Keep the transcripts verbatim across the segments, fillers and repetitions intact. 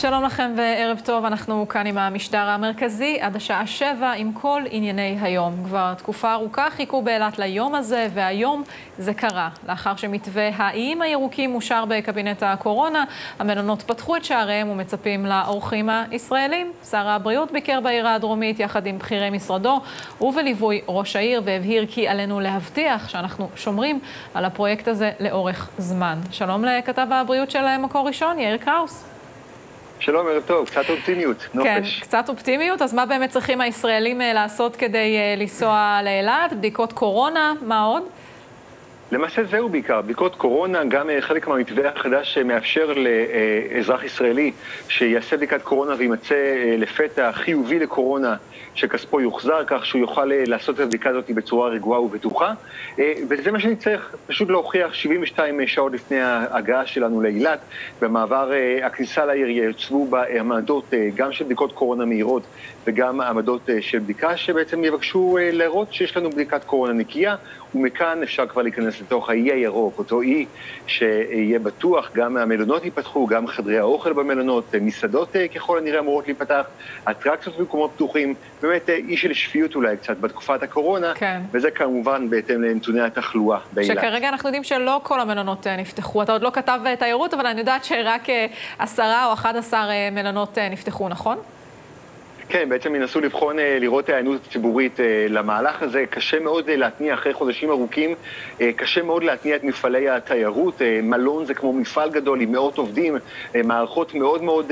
שלום לכם וערב טוב, אנחנו כאן עם המשדר המרכזי עד השעה שבע עם כל ענייני היום. כבר תקופה ארוכה חיכו באילת ליום הזה, והיום זה קרה. לאחר שמתווה האיים הירוקים אושר בקבינט הקורונה, המלונות פתחו את שעריהם ומצפים לאורחים הישראלים. שר הבריאות ביקר בעיר הדרומית יחד עם בכירי משרדו ובליווי ראש העיר, והבהיר כי עלינו להבטיח שאנחנו שומרים על הפרויקט הזה לאורך זמן. שלום לכתב הבריאות של מקור ראשון, יאיר קראוס. שלום, ערב טוב, קצת אופטימיות, נופש. כן, קצת אופטימיות, אז מה באמת צריכים הישראלים לעשות כדי לנסוע לאילת? בדיקות קורונה, מה עוד? למעשה זהו בעיקר, בדיקות קורונה, גם חלק מהמתווה החדש שמאפשר לאזרח ישראלי שיעשה בדיקת קורונה וימצא לפתע חיובי לקורונה, שכספו יוחזר, כך שהוא יוכל לעשות את הבדיקה הזאת בצורה רגועה ובטוחה. וזה מה שנצטרך, פשוט להוכיח שבעים ושתיים שעות לפני ההגעה שלנו לאילת. במעבר הכניסה לעיר יוצבו בעמדות גם של בדיקות קורונה מהירות וגם עמדות של בדיקה שבעצם יבקשו להראות שיש לנו בדיקת קורונה נקייה, ומכאן אפשר כבר להיכנס לתוך האי הירוק, אותו אי שיהיה בטוח, גם המלונות ייפתחו, גם חדרי האוכל במלונות, מסעדות ככל הנראה אמורות להיפתח, אטרקציות במקומות פתוחים, באמת אי של שפיות אולי קצת בתקופת הקורונה, כן. וזה כמובן בהתאם לנתוני התחלואה באילת. שכרגע אנחנו יודעים שלא כל המלונות נפתחו, אתה עוד לא כתב תיירות, אבל אני יודעת שרק עשרה או אחד עשר מלונות נפתחו, נכון? כן, בעצם ינסו לבחון, לראות העיינות ציבורית למהלך הזה. קשה מאוד להתניע אחרי חודשים ארוכים, קשה מאוד להתניע את מפעלי התיירות. מלון זה כמו מפעל גדול עם מאות עובדים, מערכות מאוד מאוד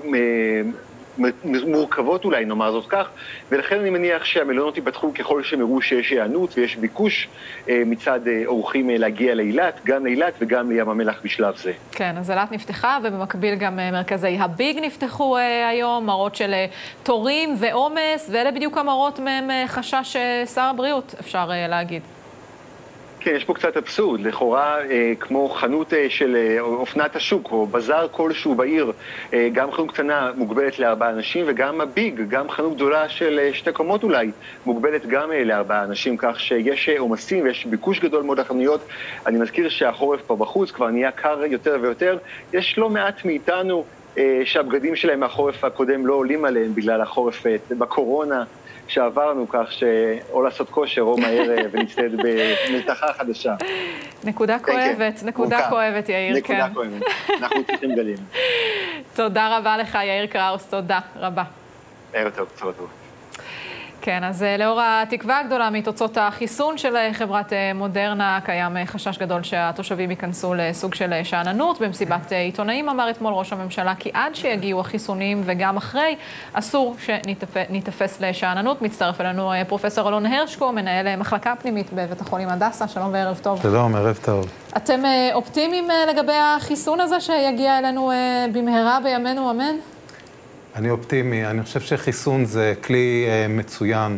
מורכבות אולי, נאמר זאת כך, ולכן אני מניח שהמלונות ייפתחו ככל שמראו שיש העיינות ויש ביקוש מצד אורחים להגיע לאילת, גם לאילת וגם לים המלח בשלב זה. כן, אז אילת נפתחה, ובמקביל גם מרכזי הביג נפתחו היום, מראות של תורים ועומס, ואלה בדיוק המראות מהם חשש שר הבריאות, אפשר להגיד. כן, יש פה קצת אבסורד, לכאורה אה, כמו חנות אה, של אה, אופנת השוק או בזאר כלשהו בעיר, אה, גם חנות קטנה מוגבלת לארבעה אנשים, וגם הביג, גם חנות גדולה של אה, שתי קומות אולי, מוגבלת גם אה, לארבעה אנשים, כך שיש אה, עומסים ויש ביקוש גדול מאוד לחנויות. אני מזכיר שהחורף פה בחוץ כבר נהיה קר יותר ויותר, יש לא מעט מאיתנו אה, שהבגדים שלהם מהחורף הקודם לא עולים עליהם בגלל החורף אה, בקורונה, שעברנו, כך שאו לעשות כושר או מהר ונצטעד במלתחה חדשה. נקודה כואבת, נקודה כואבת, יאיר. נקודה כואבת, אנחנו צריכים גלים. תודה רבה לך, יאיר קראוס, תודה רבה. ערב טוב, צהריים טוב. כן, אז לאור התקווה הגדולה מתוצאות החיסון של חברת מודרנה, קיים חשש גדול שהתושבים ייכנסו לסוג של שאננות. במסיבת עיתונאים אמר אתמול ראש הממשלה כי עד שיגיעו החיסונים וגם אחרי, אסור שניתפס לשאננות. מצטרף אלינו פרופסור אלון הרשקו, מנהל מחלקה פנימית בבית החולים הדסה. שלום וערב טוב. שלום, ערב טוב. אתם אופטימיים לגבי החיסון הזה שיגיע אלינו במהרה בימינו, אמן? אני אופטימי. אני חושב שחיסון זה כלי מצוין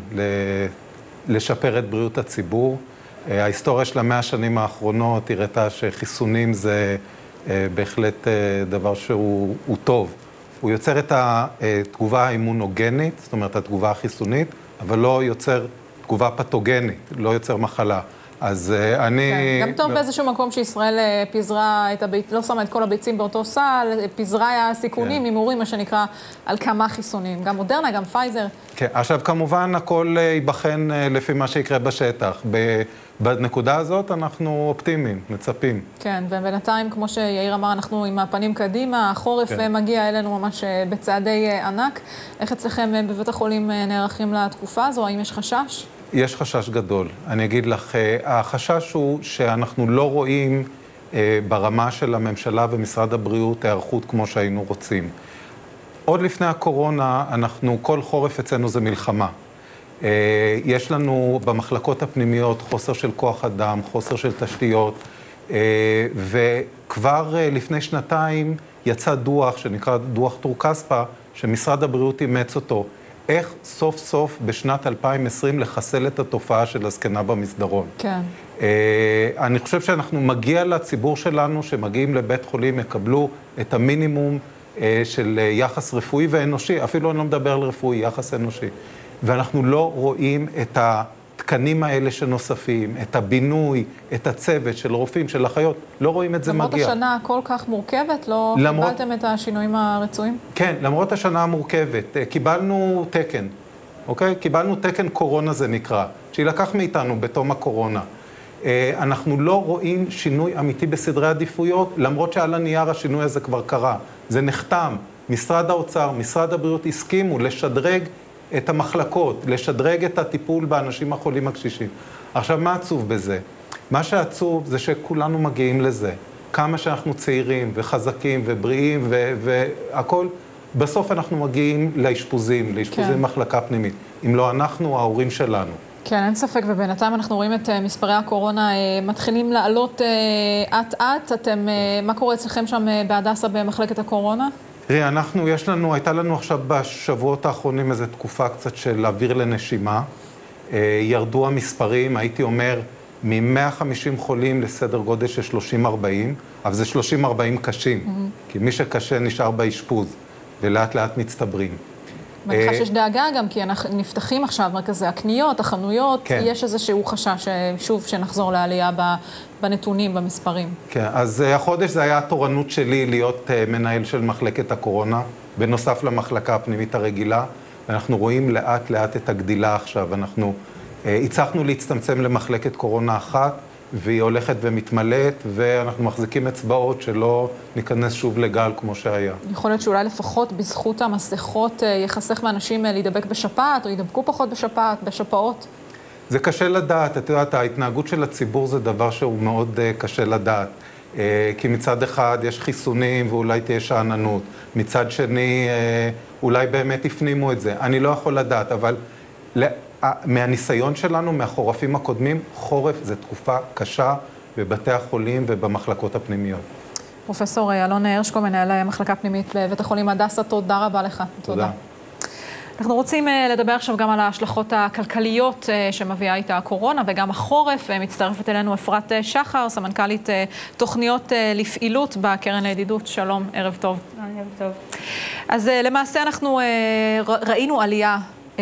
לשפר את בריאות הציבור. ההיסטוריה של המאה השנים האחרונות הראתה שחיסונים זה בהחלט דבר שהוא טוב. הוא יוצר את התגובה האימונוגנית, זאת אומרת התגובה החיסונית, אבל לא יוצר תגובה פתוגנית, לא יוצר מחלה. אז אני... כן, גם טוב באיזשהו מקום שישראל פיזרה את הביצ... לא שמה את כל הביצים באותו סל, פיזרה הסיכונים, הימורים, מה שנקרא, על כמה חיסונים. גם מודרנה, גם פייזר. כן, עכשיו כמובן הכל ייבחן לפי מה שיקרה בשטח. בנקודה הזאת אנחנו אופטימיים, מצפים. כן, ובינתיים, כמו שיאיר אמר, אנחנו עם הפנים קדימה, החורף כן. מגיע אלינו ממש בצעדי ענק. איך אצלכם בבית החולים נערכים לתקופה הזו? האם יש חשש? יש חשש גדול. אני אגיד לך, החשש הוא שאנחנו לא רואים ברמה של הממשלה ומשרד הבריאות הערכות כמו שהיינו רוצים. עוד לפני הקורונה, אנחנו, כל חורף אצלנו זה מלחמה. יש לנו במחלקות הפנימיות חוסר של כוח אדם, חוסר של תשתיות, וכבר לפני שנתיים יצא דוח שנקרא דוח טור-כספא, שמשרד הבריאות אימץ אותו. איך סוף סוף בשנת אלפיים ועשרים לחסל את התופעה של הזקנה במסדרון. כן. אני חושב שאנחנו מגיע לציבור שלנו, שמגיעים לבית חולים, יקבלו את המינימום של יחס רפואי ואנושי, אפילו אני לא מדבר על רפואי, יחס אנושי. ואנחנו לא רואים את התקנים האלה שנוספים, את הבינוי, את הצוות של רופאים, של אחיות, לא רואים את זה מגיע. למרות השנה כל כך מורכבת, לא למרות... קיבלתם את השינויים הרצויים? כן, למרות השנה המורכבת. קיבלנו תקן, אוקיי? קיבלנו תקן קורונה זה נקרא, שילקח מאיתנו בתום הקורונה. אנחנו לא רואים שינוי אמיתי בסדרי עדיפויות, למרות שעל הנייר השינוי הזה כבר קרה. זה נחתם. משרד האוצר, משרד הבריאות הסכימו לשדרג את המחלקות, לשדרג את הטיפול באנשים החולים הקשישים. עכשיו, מה עצוב בזה? מה שעצוב זה שכולנו מגיעים לזה. כמה שאנחנו צעירים וחזקים ובריאים והכל, בסוף אנחנו מגיעים לאשפוזים, לאשפוזים כן. מחלקה פנימית. אם לא אנחנו, ההורים שלנו. כן, אין ספק, ובינתיים אנחנו רואים את מספרי הקורונה מתחילים לעלות עט-עט. אתם, מה קורה אצלכם שם בהדסה במחלקת הקורונה? תראי, אנחנו, יש לנו, הייתה לנו עכשיו בשבועות האחרונים איזו תקופה קצת של אוויר לנשימה. ירדו המספרים, הייתי אומר, מ-מאה וחמישים חולים לסדר גודל של שלושים ארבעים, אבל זה שלושים ארבעים קשים, mm-hmm. כי מי שקשה נשאר באשפוז, ולאט לאט מצטברים. מניחה שיש דאגה גם, כי אנחנו נפתחים עכשיו מרכזי הקניות, החנויות, כן. יש איזשהו חשש, שוב, שנחזור לעלייה בנתונים, במספרים. כן, אז החודש זה היה התורנות שלי להיות מנהל של מחלקת הקורונה, בנוסף למחלקה הפנימית הרגילה, ואנחנו רואים לאט לאט את הגדילה עכשיו. אנחנו הצלחנו להצטמצם למחלקת קורונה אחת, והיא הולכת ומתמלאת, ואנחנו מחזיקים אצבעות שלא ניכנס שוב לגל כמו שהיה. יכול להיות שאולי לפחות בזכות המסכות יחסך מאנשים להידבק בשפעת, או ידבקו פחות בשפעת, בשפעות? זה קשה לדעת. את יודעת, ההתנהגות של הציבור זה דבר שהוא מאוד קשה לדעת. כי מצד אחד יש חיסונים ואולי תהיה שעננות. מצד שני, אולי באמת הפנימו את זה. אני לא יכול לדעת, אבל מהניסיון שלנו, מהחורפים הקודמים, חורף זה תקופה קשה בבתי החולים ובמחלקות הפנימיות. פרופסור אלון הרשקו, מנהל מחלקה פנימית בבית החולים הדסה, תודה רבה לך. תודה. אנחנו רוצים לדבר עכשיו גם על ההשלכות הכלכליות שמביאה איתה הקורונה וגם החורף. מצטרפת אלינו אפרת שחר, סמנכ"לית תוכניות לפעילות בקרן לידידות. שלום, ערב טוב. ערב טוב. אז למעשה אנחנו ראינו עלייה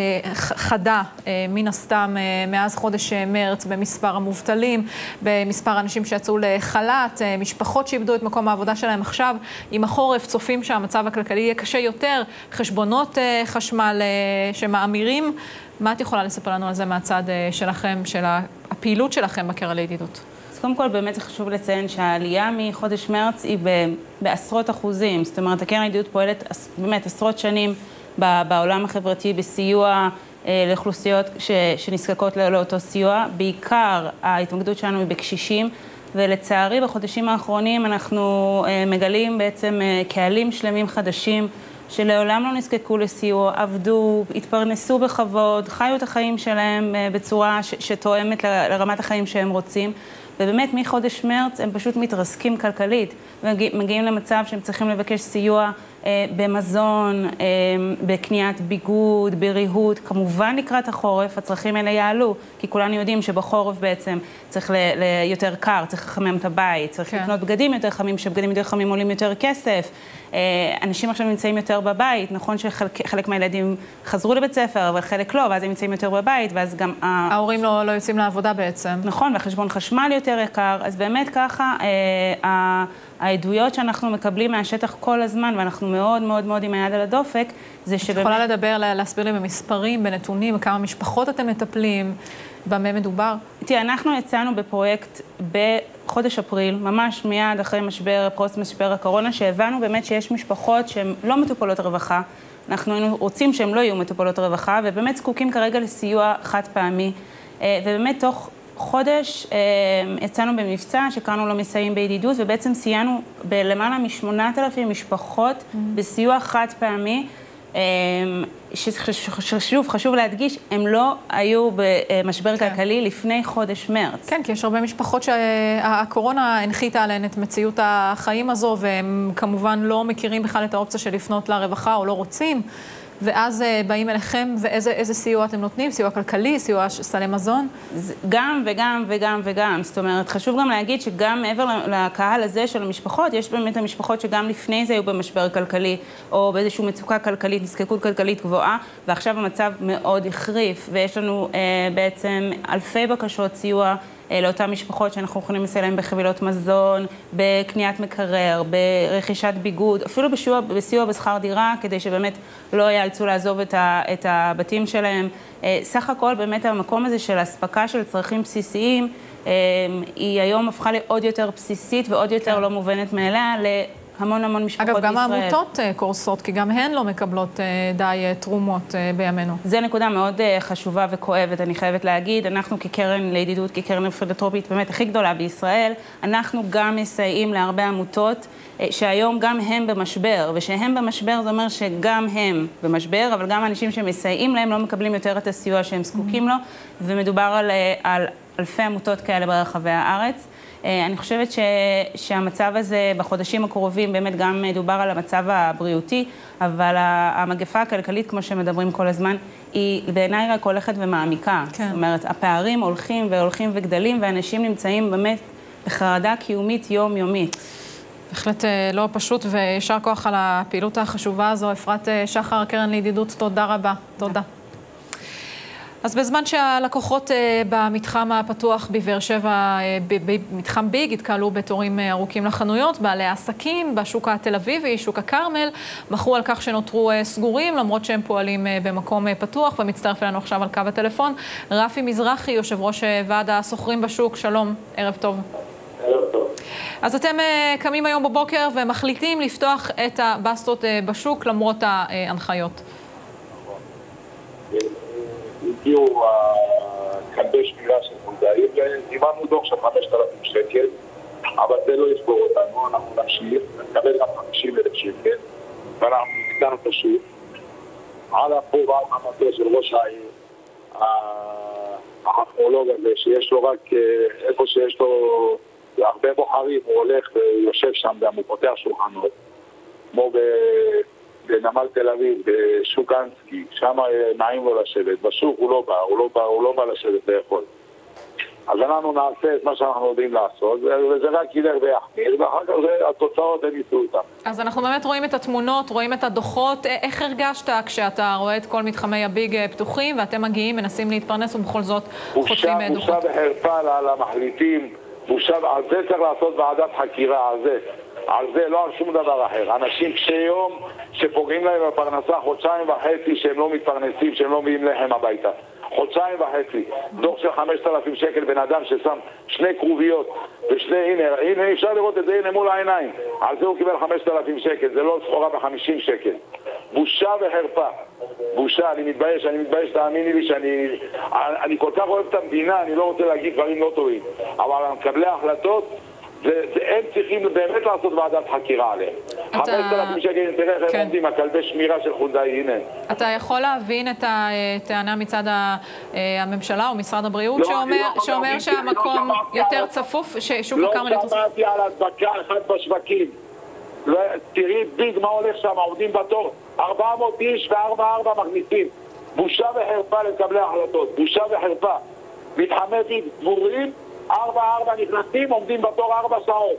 חדה, מן הסתם, מאז חודש מרץ, במספר המובטלים, במספר האנשים שיצאו לחל"ת, משפחות שאיבדו את מקום העבודה שלהם עכשיו. עם החורף צופים שהמצב הכלכלי יהיה קשה יותר, חשבונות חשמל שמאמירים. מה את יכולה לספר לנו על זה מהצד שלכם, של הפעילות שלכם בקרן לידידות? אז קודם כל, באמת זה חשוב לציין שהעלייה מחודש מרץ היא בעשרות אחוזים. זאת אומרת, הקרן לידידות פועלת באמת עשרות שנים בעולם החברתי בסיוע לאוכלוסיות שנזקקות לאותו סיוע. בעיקר ההתמקדות שלנו היא בקשישים, ולצערי בחודשים האחרונים אנחנו מגלים בעצם קהלים שלמים חדשים שלעולם לא נזקקו לסיוע, עבדו, התפרנסו בכבוד, חיו את החיים שלהם בצורה שתואמת לרמת החיים שהם רוצים. ובאמת מחודש מרץ הם פשוט מתרסקים כלכלית, ומגיעים למצב שהם צריכים לבקש סיוע אה, במזון, אה, בקניית ביגוד, בריהוט. כמובן לקראת החורף הצרכים האלה יעלו, כי כולנו יודעים שבחורף בעצם צריך ל- ל- יותר קר, צריך לחמם את הבית, צריך כן. לקנות בגדים יותר חמים, שבגדים יותר חמים עולים יותר כסף. אה, אנשים עכשיו נמצאים יותר בבית, נכון שחלק חלק מהילדים חזרו לבית ספר, אבל חלק לא, ואז הם נמצאים יותר בבית, ואז גם... ההורים לא, לא יוצאים לעבודה בעצם. נכון, והחשבון חשמל יותר יקר, אז באמת ככה, אה, העדויות שאנחנו מקבלים מהשטח כל הזמן, ואנחנו מאוד מאוד מאוד עם היד על הדופק, זה שבאמת... את יכולה לדבר, להסביר לי במספרים, בנתונים, כמה משפחות אתם מטפלים, במה מדובר? תראה, אנחנו יצאנו בפרויקט בחודש אפריל, ממש מיד אחרי משבר, פרוץ משבר הקורונה, שהבנו באמת שיש משפחות שהן לא מטופלות רווחה, אנחנו היינו רוצים שהן לא יהיו מטופלות רווחה, ובאמת זקוקים כרגע לסיוע חד פעמי, ובאמת תוך... חודש יצאנו במבצע שקראנו לו מסייעים בידידות, ובעצם סייענו בלמעלה משמונת אלפים משפחות mm-hmm. בסיוע חד פעמי, ששוב, חשוב להדגיש, הם לא היו במשבר כן. כלכלי לפני חודש מרץ. כן, כי יש הרבה משפחות שהקורונה הנחיתה עליהן את מציאות החיים הזו, והם כמובן לא מכירים בכלל את האופציה של לפנות לרווחה או לא רוצים. ואז באים אליכם, ואיזה איזה סיוע אתם נותנים? סיוע כלכלי, סיוע סלי מזון? גם וגם וגם וגם. זאת אומרת, חשוב גם להגיד שגם מעבר לקהל הזה של המשפחות, יש באמת המשפחות שגם לפני זה היו במשבר כלכלי, או באיזושהי מצוקה כלכלית, נזקקות כלכלית גבוהה, ועכשיו המצב מאוד החריף, ויש לנו אה, בעצם אלפי בקשות סיוע לאותן משפחות שאנחנו יכולים לסייע להם בחבילות מזון, בקניית מקרר, ברכישת ביגוד, אפילו בסיוע, בסיוע בשכר דירה, כדי שבאמת לא יאלצו לעזוב את, ה, את הבתים שלהם. סך הכל באמת המקום הזה של הספקה של צרכים בסיסיים, היא היום הפכה לעוד יותר בסיסית ועוד יותר לא מובנת מאליה, המון המון משפחות בישראל. אגב, גם העמותות קורסות, כי גם הן לא מקבלות די תרומות בימינו. זה נקודה מאוד חשובה וכואבת, אני חייבת להגיד. אנחנו כקרן לידידות, כקרן פילנתרופית באמת הכי גדולה בישראל, אנחנו גם מסייעים להרבה עמותות שהיום גם הם במשבר, ושהם במשבר זה אומר שגם הם במשבר, אבל גם אנשים שמסייעים להם לא מקבלים יותר את הסיוע שהם זקוקים לו, ומדובר על, על אלפי עמותות כאלה ברחבי הארץ. אני חושבת ש, שהמצב הזה בחודשים הקרובים באמת גם מדובר על המצב הבריאותי, אבל המגפה הכלכלית, כמו שמדברים כל הזמן, היא בעיניי רק הולכת ומעמיקה. כן. זאת אומרת, הפערים הולכים והולכים וגדלים, ואנשים נמצאים באמת בחרדה קיומית יומיומית. בהחלט לא פשוט, וישר כוח על הפעילות החשובה הזו. אפרת שחר, קרן לידידות, תודה רבה. תודה. אז בזמן שהלקוחות במתחם הפתוח בבאר שבע, במתחם ביג, התקהלו בתורים ארוכים לחנויות, בעלי העסקים בשוק התל אביבי, שוק הכרמל, בחרו על כך שנותרו סגורים, למרות שהם פועלים במקום פתוח, ומצטרף אלינו עכשיו על קו הטלפון. רפי מזרחי, יושב ראש ועד הסוחרים בשוק, שלום, ערב טוב. ערב טוב. אז אתם קמים היום בבוקר ומחליטים לפתוח את הבסטות בשוק למרות ההנחיות. הגיעו כלבי שמירה של חולדאי, ודיברנו דוח של חמשת אלפים שקל, אבל זה לא יסגור אותנו, אנחנו נמשיך, נקבל גם חמישים אלף שקל, ואנחנו ניתנו את השוק. על פה ועל המטה של ראש העיר, הארכיאולוג הזה, שיש לו רק איפה שיש לו הרבה בוחרים, הוא הולך ויושב שם, והוא פותח שולחנות, כמו ב... בנמל תל אביב, בשוק אנסקי, שם נעים לו לשבת. בשוק הוא לא בא, הוא לא בא, הוא לא בא לשבת לאכול. אז אנחנו נעשה את מה שאנחנו יודעים לעשות, וזה רק ילך ויחמיר, ואחר כך התוצאות הם ייתנו אותם. אז אנחנו באמת רואים את התמונות, רואים את הדוחות. איך הרגשת כשאתה רואה את כל מתחמי הביג פתוחים, ואתם מגיעים, מנסים להתפרנס, ובכל זאת חוטפים דוחות? בושה וחרפה למחליטים, בושה, על זה צריך לעשות ועדת חקירה, על זה. על זה, לא על שום דבר אחר. אנשים קשי יום שפוגעים להם בפרנסה חודשיים וחצי שהם לא מתפרנסים, שהם לא מביאים לחם הביתה. חודשיים וחצי. דוח של חמשת אלפים שקל, בן אדם ששם שני קרוביות ושני, הנה, הנה, אפשר לראות את זה, הנה מול העיניים. על זה הוא קיבל חמשת אלפים שקל, זה לא סחורה בחמישים שקל. בושה וחרפה. בושה, אני מתבייש, אני מתבייש, תאמיני לי שאני... אני כל כך אוהב את המדינה, אני לא רוצה להגיד דברים לא טובים. אבל מקבלי ההחלטות, הם צריכים באמת לעשות ועדת חקירה עליהם. חמשת אלפים שקל, תראה איך הם עומדים, הכלבי שמירה של חולדאי, הנה. אתה יכול להבין את הטענה מצד הממשלה או משרד הבריאות שאומר שהמקום יותר צפוף, ששוק הכרמל יותר צפוף? לא שמעתי על הדבקה אחת בשווקים. תראי ביג מה הולך שם, עומדים בתור ארבע מאות איש וארבע ארבע מכניסים. בושה וחרפה לקבלי החלטות, בושה וחרפה. מתחמי ביג דבורים, ארבע ארבע נכנסים, עומדים בתור ארבע שעות.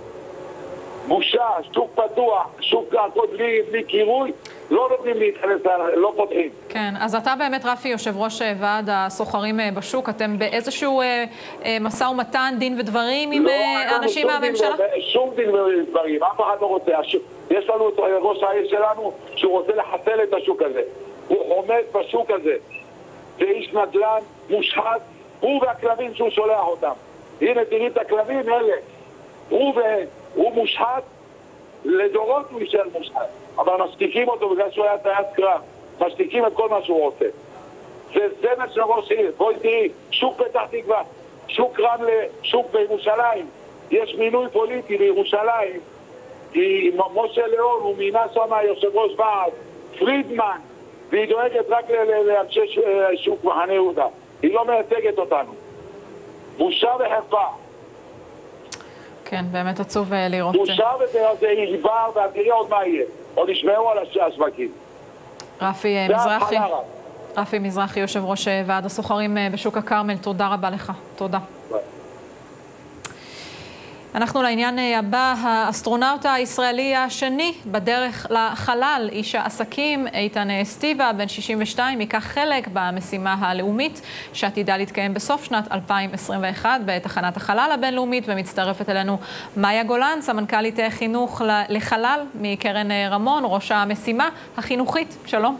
בושה, שוק פתוח, שוק הכל בלי, בלי קירוי, לא נותנים להתכנס, לא פותחים. כן, אז אתה באמת, רפי, יושב ראש ועד הסוחרים בשוק, אתם באיזשהו אה, אה, מסע ומתן, דין ודברים עם לא, אנשים מהממשלה? לא, שום דין ודברים, אף אחד לא רוצה. יש לנו את ראש העיר שלנו שהוא רוצה לחסל את השוק הזה. הוא עומד בשוק הזה. זה איש נדל"ן מושחת, הוא והכלבים שהוא שולח אותם. הנה, תראי את הכלבים, אלה. הוא, ו... הוא מושחת, לדורות הוא יישאר מושחת. אבל משתיקים אותו בגלל שהוא היה טייס קרב. משתיקים את כל מה שהוא רוצה. זה זמר של ראש עיר. בואי תראי, שוק פתח תקווה, שוק רמלה, שוק בירושלים. יש מינוי פוליטי בירושלים. כי משה ליאון, הוא מינה שם יושב ראש ועד, פרידמן, והיא דואגת רק לאנשי שוק מחנה יהודה. היא לא מייצגת אותנו. בושה וחרפה. כן, באמת עצוב לראות. בושה וזה יגבר, והתראי עוד מה יהיה. עוד ישמעו על השווקים. רפי מזרחי, רפי מזרחי, יושב ראש ועד הסוחרים בשוק הכרמל, תודה רבה לך. תודה. אנחנו לעניין הבא, האסטרונאוט הישראלי השני בדרך לחלל, איש העסקים איתן סטיבה, בן שישים ושתיים, ייקח חלק במשימה הלאומית שעתידה להתקיים בסוף שנת אלפיים עשרים ואחת בתחנת החלל הבינלאומית, ומצטרפת אלינו מאיה גולן, סמנכ"לית חינוך לחלל מקרן רמון, ראש המשימה החינוכית. שלום.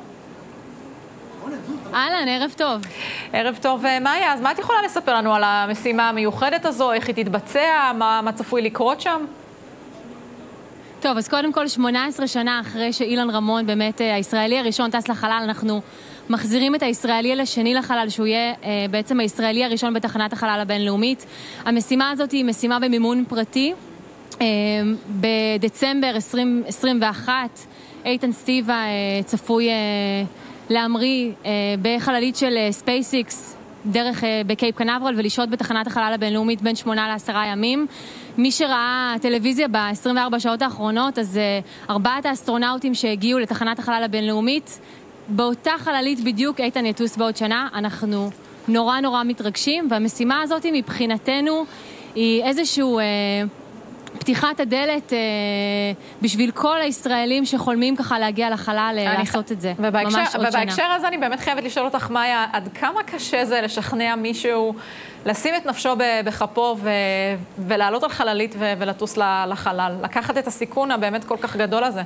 אהלן, ערב טוב. ערב טוב, מאיה. אז מה את יכולה לספר לנו על המשימה המיוחדת הזו? איך היא תתבצע? מה, מה צפוי לקרות שם? טוב, אז קודם כל, שמונה עשרה שנה אחרי שאילן רמון, באמת הישראלי הראשון טס לחלל, אנחנו מחזירים את הישראלי לשני לחלל, שהוא יהיה אה, בעצם הישראלי הראשון בתחנת החלל הבינלאומית. המשימה הזאת היא משימה במימון פרטי. אה, בדצמבר עשרים עשרים ואחת, איתן סטיבה אה, צפוי... אה, להמריא אה, בחללית של ספייסיקס דרך אה, בקייפ קנברל ולשהות בתחנת החלל הבינלאומית בין שמונה לעשרה ימים. מי שראה טלוויזיה ב-עשרים וארבע שעות האחרונות, אז אה, ארבעת האסטרונאוטים שהגיעו לתחנת החלל הבינלאומית, באותה חללית בדיוק איתן יטוס בעוד שנה. אנחנו נורא נורא מתרגשים, והמשימה הזאת מבחינתנו היא איזשהו... אה, פתיחת הדלת אה, בשביל כל הישראלים שחולמים ככה להגיע לחלל, לעשות ח... את זה. ובהקשר, ממש עוד ובהקשר שנה. הזה אני באמת חייבת לשאול אותך, מאיה, עד כמה קשה זה לשכנע מישהו לשים את נפשו בכפו ו... ולעלות על חללית ו... ולטוס לחלל? לקחת את הסיכון הבאמת כל כך גדול הזה?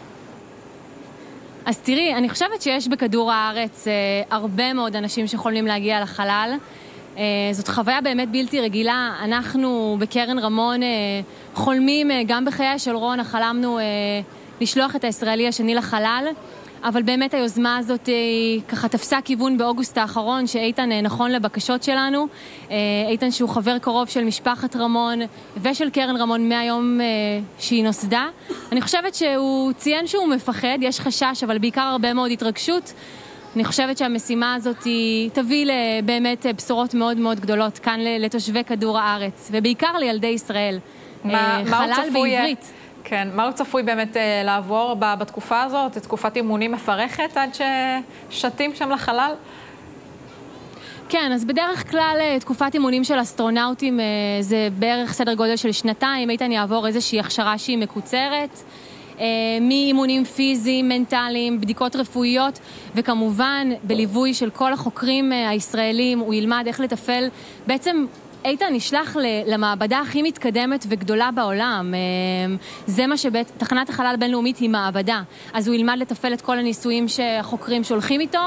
אז תראי, אני חושבת שיש בכדור הארץ אה, הרבה מאוד אנשים שחולמים להגיע לחלל. Uh, זאת חוויה באמת בלתי רגילה. אנחנו בקרן רמון uh, חולמים, uh, גם בחיי של רונה חלמנו uh, לשלוח את הישראלי השני לחלל, אבל באמת היוזמה הזאת היא ככה תפסה כיוון באוגוסט האחרון, שאיתן uh, נכון לבקשות שלנו. Uh, איתן שהוא חבר קרוב של משפחת רמון ושל קרן רמון מהיום uh, שהיא נוסדה. אני חושבת שהוא ציין שהוא מפחד, יש חשש, אבל בעיקר הרבה מאוד התרגשות. אני חושבת שהמשימה הזאת היא תביא באמת בשורות מאוד מאוד גדולות כאן לתושבי כדור הארץ, ובעיקר לילדי ישראל. מה, חלל מה צפוי, בעברית. כן, מה הוא צפוי באמת לעבור בתקופה הזאת? תקופת אימונים מפרכת עד ששתים שם לחלל? כן, אז בדרך כלל תקופת אימונים של אסטרונאוטים זה בערך סדר גודל של שנתיים. איתן יעבור איזושהי הכשרה שהיא מקוצרת. מאימונים פיזיים, מנטליים, בדיקות רפואיות, וכמובן בליווי של כל החוקרים הישראלים הוא ילמד איך לטפל. בעצם איתן נשלח למעבדה הכי מתקדמת וגדולה בעולם. זה מה שבתחנת החלל הבינלאומית היא מעבדה. אז הוא ילמד לטפל את כל הניסויים שהחוקרים שולחים איתו.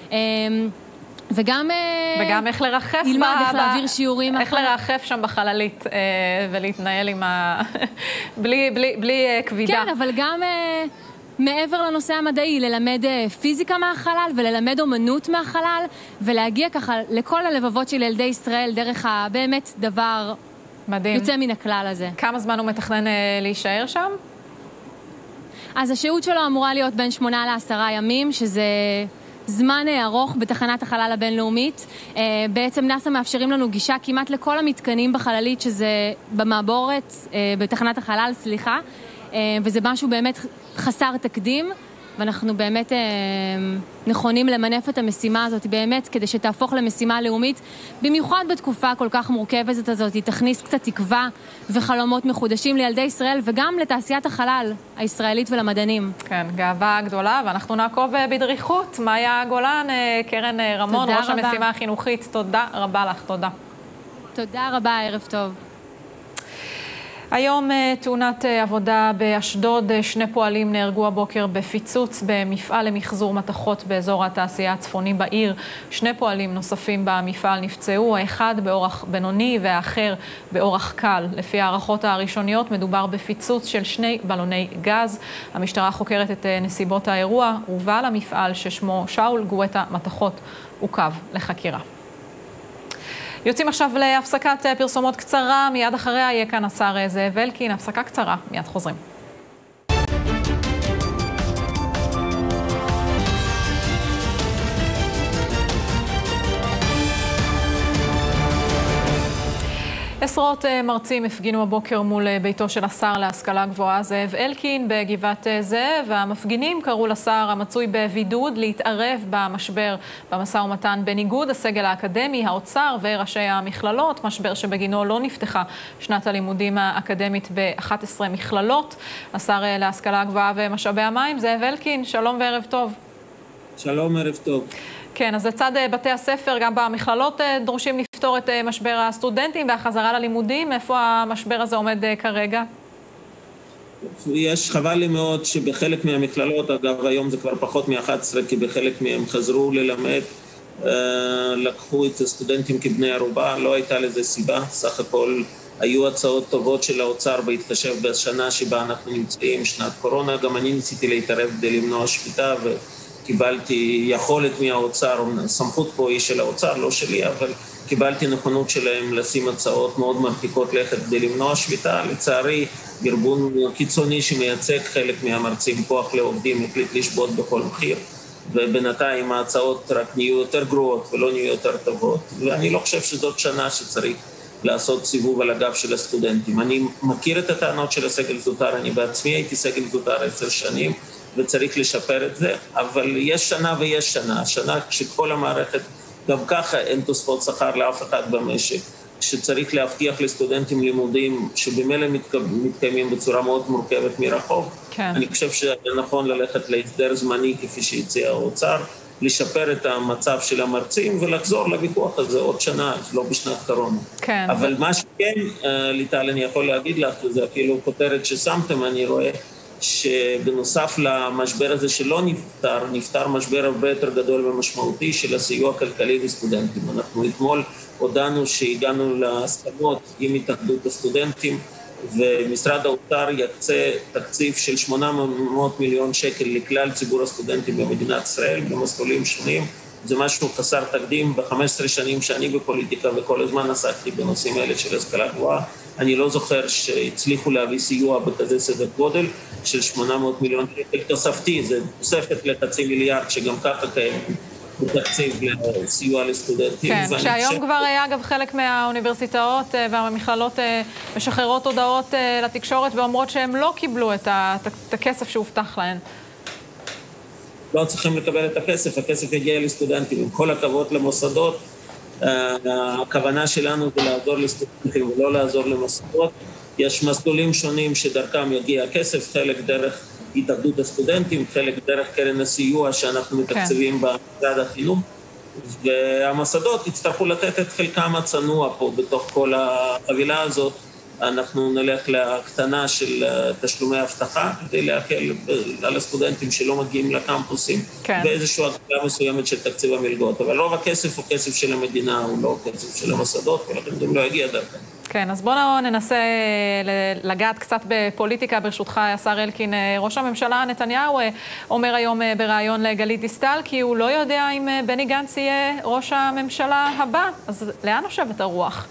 וגם וגם איך לרחף ילמד איך להעביר שיעורים, איך לרחף שם בחללית ולהתנהל עם ה... בלי, בלי, בלי כבידה. כן, אבל גם מעבר לנושא המדעי, ללמד פיזיקה מהחלל וללמד אומנות מהחלל, ולהגיע ככה לכל הלבבות של ילדי ישראל דרך הבאמת דבר מדהים. יוצא מן הכלל הזה. כמה זמן הוא מתכנן להישאר שם? אז השהות שלו אמורה להיות בין שמונה לעשרה ימים, שזה זמן ארוך בתחנת החלל הבינלאומית. בעצם נאס"א מאפשרים לנו גישה כמעט לכל המתקנים בחללית, שזה במעבורת, בתחנת החלל, סליחה, וזה משהו באמת חסר תקדים, ואנחנו באמת נכונים למנף את המשימה הזאת, באמת כדי שתהפוך למשימה לאומית, במיוחד בתקופה כל כך מורכבת הזאת, היא תכניס קצת תקווה וחלומות מחודשים לילדי ישראל, וגם לתעשיית החלל הישראלית ולמדענים. כן, גאווה גדולה, ואנחנו נעקוב בדריכות. מאיה גולן, קרן רמון, ראש רבה. המשימה החינוכית, תודה רבה לך, תודה. תודה רבה, ערב טוב. היום תאונת עבודה באשדוד, שני פועלים נהרגו הבוקר בפיצוץ במפעל למחזור מתכות באזור התעשייה הצפוני בעיר. שני פועלים נוספים במפעל נפצעו, האחד באורח בינוני והאחר באורח קל. לפי הערכות הראשוניות מדובר בפיצוץ של שני בלוני גז. המשטרה חוקרת את נסיבות האירוע, ובעל המפעל ששמו שאול גואטה מתכות עוכב לחקירה. יוצאים עכשיו להפסקת פרסומות קצרה, מיד אחריה יהיה כאן השר זאב אלקין. הפסקה קצרה, מיד חוזרים. עשרות מרצים הפגינו הבוקר מול ביתו של השר להשכלה גבוהה זאב אלקין בגבעת זאב, והמפגינים קראו לשר המצוי בבידוד להתערב במשבר במשא ומתן בניגוד הסגל האקדמי, האוצר וראשי המכללות, משבר שבגינו לא נפתחה שנת הלימודים האקדמית ב-אחת עשרה מכללות. השר להשכלה גבוהה ומשאבי המים זאב אלקין, שלום וערב טוב. שלום, ערב טוב. כן, אז לצד בתי הספר, גם במכללות דרושים לפתור את משבר הסטודנטים והחזרה ללימודים. איפה המשבר הזה עומד כרגע? יש, חבל לי מאוד שבחלק מהמכללות, אגב היום זה כבר פחות מ-אחת עשרה, כי בחלק מהם חזרו ללמד, לקחו את הסטודנטים כבני ערובה, לא הייתה לזה סיבה. סך הכל היו הצעות טובות של האוצר בהתחשב בשנה שבה אנחנו נמצאים, שנת קורונה. גם אני ניסיתי להתערב כדי למנוע שביתה ו... קיבלתי יכולת מהאוצר, סמכות פה היא של האוצר, לא שלי, אבל קיבלתי נכונות שלהם לשים הצעות מאוד מרחיקות לכת כדי למנוע שביתה. לצערי, ארגון קיצוני שמייצג חלק מהמרצים, כוח לעובדים, החליט לשבות בכל מחיר, ובינתיים ההצעות רק נהיו יותר גרועות ולא נהיו יותר טובות, ואני לא חושב שזאת שנה שצריך לעשות סיבוב על הגב של הסטודנטים. אני מכיר את הטענות של הסגל זוטר, אני בעצמי הייתי סגל זוטר עשר שנים, וצריך לשפר את זה, אבל יש שנה ויש שנה, שנה כשכל המערכת, גם ככה אין תוספות שכר לאף אחד במשק, שצריך להבטיח לסטודנטים לימודים שבמילא מתקיימים בצורה מאוד מורכבת מרחוק. כן. אני חושב שנכון ללכת להסדר זמני כפי שהציע האוצר, לשפר את המצב של המרצים ולחזור לוויכוח הזה עוד שנה, לא בשנת קורונה. כן. אבל מה שכן, ליטל, אני יכול להגיד לך, זה אפילו כותרת ששמתם, אני רואה, שבנוסף למשבר הזה שלא נפתר, נפתר משבר הרבה יותר גדול ומשמעותי של הסיוע הכלכלי לסטודנטים. אנחנו אתמול הודענו שהגענו להסכמות עם התאחדות הסטודנטים, ומשרד האוצר יקצה תקציב של שמונה מאות מיליון שקל לכלל ציבור הסטודנטים במדינת ישראל, במסלולים שונים. זה משהו חסר תקדים. ב-חמש עשרה שנים שאני בפוליטיקה וכל הזמן עסקתי בנושאים האלה של השכלה גבוהה, אני לא זוכר שהצליחו להביא סיוע בכזה סדר גודל של שמונה מאות מיליון שקל תוספתי. זה תוספת לחצי מיליארד שגם ככה קיים בתקציב לסיוע לסטודנטים. כן, שהיום ש... כבר היה אגב חלק מהאוניברסיטאות והמכללות משחררות הודעות לתקשורת ואומרות שהם לא קיבלו את הכסף שהובטח להן. לא צריכים לקבל את הכסף, הכסף יגיע לסטודנטים. עם כל הכבוד למוסדות, הכוונה שלנו זה לעזור לסטודנטים ולא לעזור למוסדות. יש מסלולים שונים שדרכם יגיע הכסף, חלק דרך התאחדות הסטודנטים, חלק דרך קרן הסיוע שאנחנו מתקצבים במשרד החינוך, והמוסדות יצטרכו לתת את חלקם הצנוע פה בתוך כל החבילה הזאת. אנחנו נלך להקטנה של תשלומי הבטחה כדי להקל על הסטודנטים שלא מגיעים לקמפוסים, כן. ואיזושהי הגדלה מסוימת של תקציב המלגות. אבל רוב הכסף הוא כסף של המדינה, הוא לא כסף של המוסדות, ולכן גם לא יגיע דרכם. כן, אז בואו ננסה לגעת קצת בפוליטיקה, ברשותך, השר אלקין. ראש הממשלה נתניהו אומר היום בראיון לגלית דיסטל, כי הוא לא יודע אם בני גנץ יהיה ראש הממשלה הבא. אז לאן נושבת הרוח?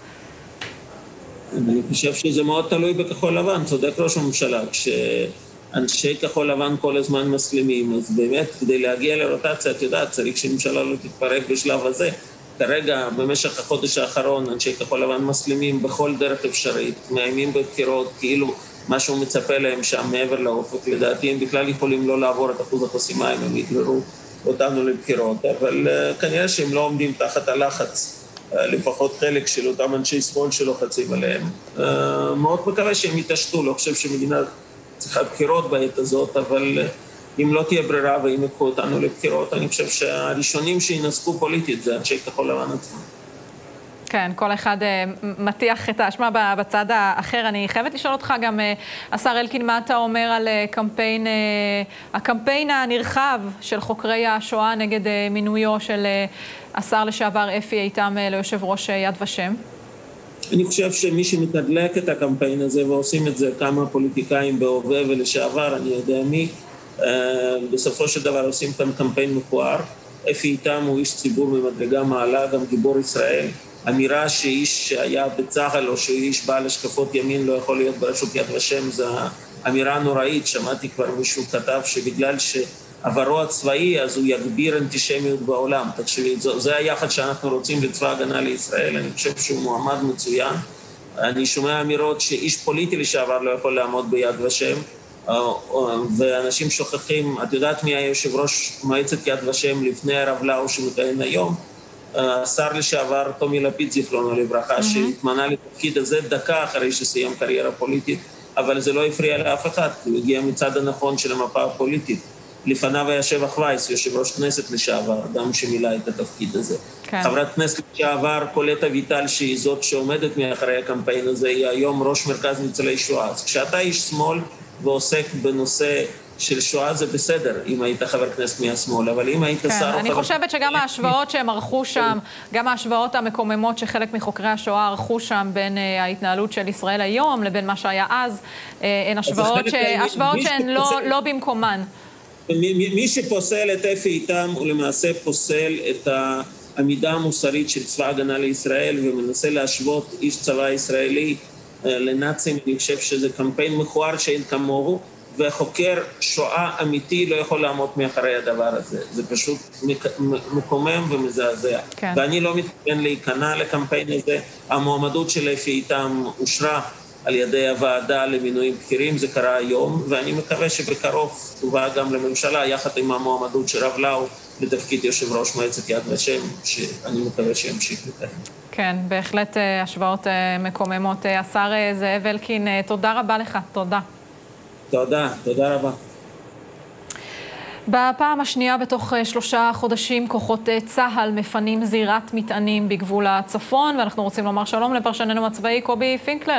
אני חושב שזה מאוד תלוי בכחול לבן, צודק ראש הממשלה. כשאנשי כחול לבן כל הזמן מסלימים, אז באמת כדי להגיע לרוטציה, את יודעת, צריך שממשלה לא תתפרק בשלב הזה. כרגע, במשך החודש האחרון, אנשי כחול לבן מסלימים בכל דרך אפשרית, מאיימים בבחירות, כאילו משהו מצפה להם שם מעבר לאופק. לדעתי הם בכלל יכולים לא לעבור את אחוז החסימה אם הם יגררו אותנו לבחירות, אבל uh, כנראה שהם לא עומדים תחת הלחץ, uh, לפחות חלק של אותם אנשי שמאל שלוחצים עליהם. Uh, מאוד מקווה שהם יתעשתו, לא חושב שמדינה צריכה בחירות בעת הזאת, אבל uh, אם לא תהיה ברירה ואם יקחו אותנו לבחירות, אני חושב שהראשונים שינסקו פוליטית זה אנשי כחול לבן עצמם. כן, כל אחד uh, מטיח את האשמה בצד האחר. אני חייבת לשאול אותך גם, uh, השר אלקין, מה אתה אומר על uh, קמפיין, uh, הקמפיין הנרחב של חוקרי השואה נגד uh, מינויו של uh, השר לשעבר אפי איתם uh, ליושב ראש uh, יד ושם? אני חושב שמי שמתדלק את הקמפיין הזה ועושים את זה כמה פוליטיקאים בהווה ולשעבר, אני יודע מי, uh, בסופו של דבר עושים כאן קמפיין מכוער. אפי איתם הוא איש ציבור ממדרגה מעלה, גם גיבור ישראל. אמירה שאיש שהיה בצהל או שאיש בעל השקפות ימין לא יכול להיות בראשות יד ושם, זו אמירה נוראית. שמעתי כבר מישהו כתב שבגלל שעברו הצבאי אז הוא יגביר אנטישמיות בעולם. תקשיבי, זה היחד שאנחנו רוצים לצבא הגנה לישראל. אני חושב שהוא מועמד מצוין. אני שומע אמירות שאיש פוליטי לשעבר לא יכול לעמוד ביד ושם, ואנשים שוכחים, את יודעת מי היה יושב ראש מועצת יד ושם לפני הרב לאו שמכהן היום? השר לשעבר תומי לפיד זיכרונו לברכה, שהתמנה לתפקיד הזה דקה אחרי שסיים קריירה פוליטית, אבל זה לא הפריע לאף אחד, הוא הגיע מצד הנכון של המפה הפוליטית. לפניו היה שבח וייס, יושב ראש כנסת לשעבר, אדם שמילא את התפקיד הזה. כן. חברת כנסת לשעבר, קולט אביטל, שהיא זאת שעומדת מאחורי הקמפיין הזה, היא היום ראש מרכז ניצולי שואה. אז כשאתה איש שמאל ועוסק בנושא של שואה זה בסדר, אם היית חבר כנסת מהשמאל, אבל אם היית כן, שר... אני חבר... חושבת שגם ההשוואות שהם ערכו שם, גם ההשוואות המקוממות שחלק מחוקרי השואה ערכו שם בין uh, ההתנהלות של ישראל היום לבין מה שהיה אז, uh, הן השוואות, ש... השוואות שהן לא, לא במקומן. מי, מי, מי שפוסל את אפי איתם הוא למעשה פוסל את העמידה המוסרית של צבא הגנה לישראל ומנסה להשוות איש צבא ישראלי uh, לנאצים. אני חושב שזה קמפיין מכוער שאין כמוהו, וחוקר שואה אמיתי לא יכול לעמוד מאחורי הדבר הזה. זה פשוט מקומם ומזעזע. כן. ואני לא מתכוון להיכנע לקמפיין הזה. המועמדות של אפי איתם אושרה על ידי הוועדה למינויים בכירים, זה קרה היום, ואני מקווה שבקרוב תובא גם לממשלה, יחד עם המועמדות של רב לאו לתפקיד יושב ראש מועצת יד ושם, שאני מקווה שימשיך לכאן. כן, בהחלט השוואות מקוממות. השר זאב אלקין, תודה רבה לך. תודה. תודה, תודה רבה. בפעם השנייה בתוך שלושה חודשים כוחות צה"ל מפנים זירת מטענים בגבול הצפון, ואנחנו רוצים לומר שלום לפרשננו הצבאי קובי פינקלר.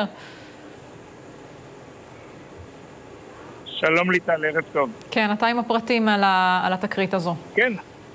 שלום ליטל, ערב טוב. כן, אתה עם הפרטים על, ה... על התקרית הזו. כן.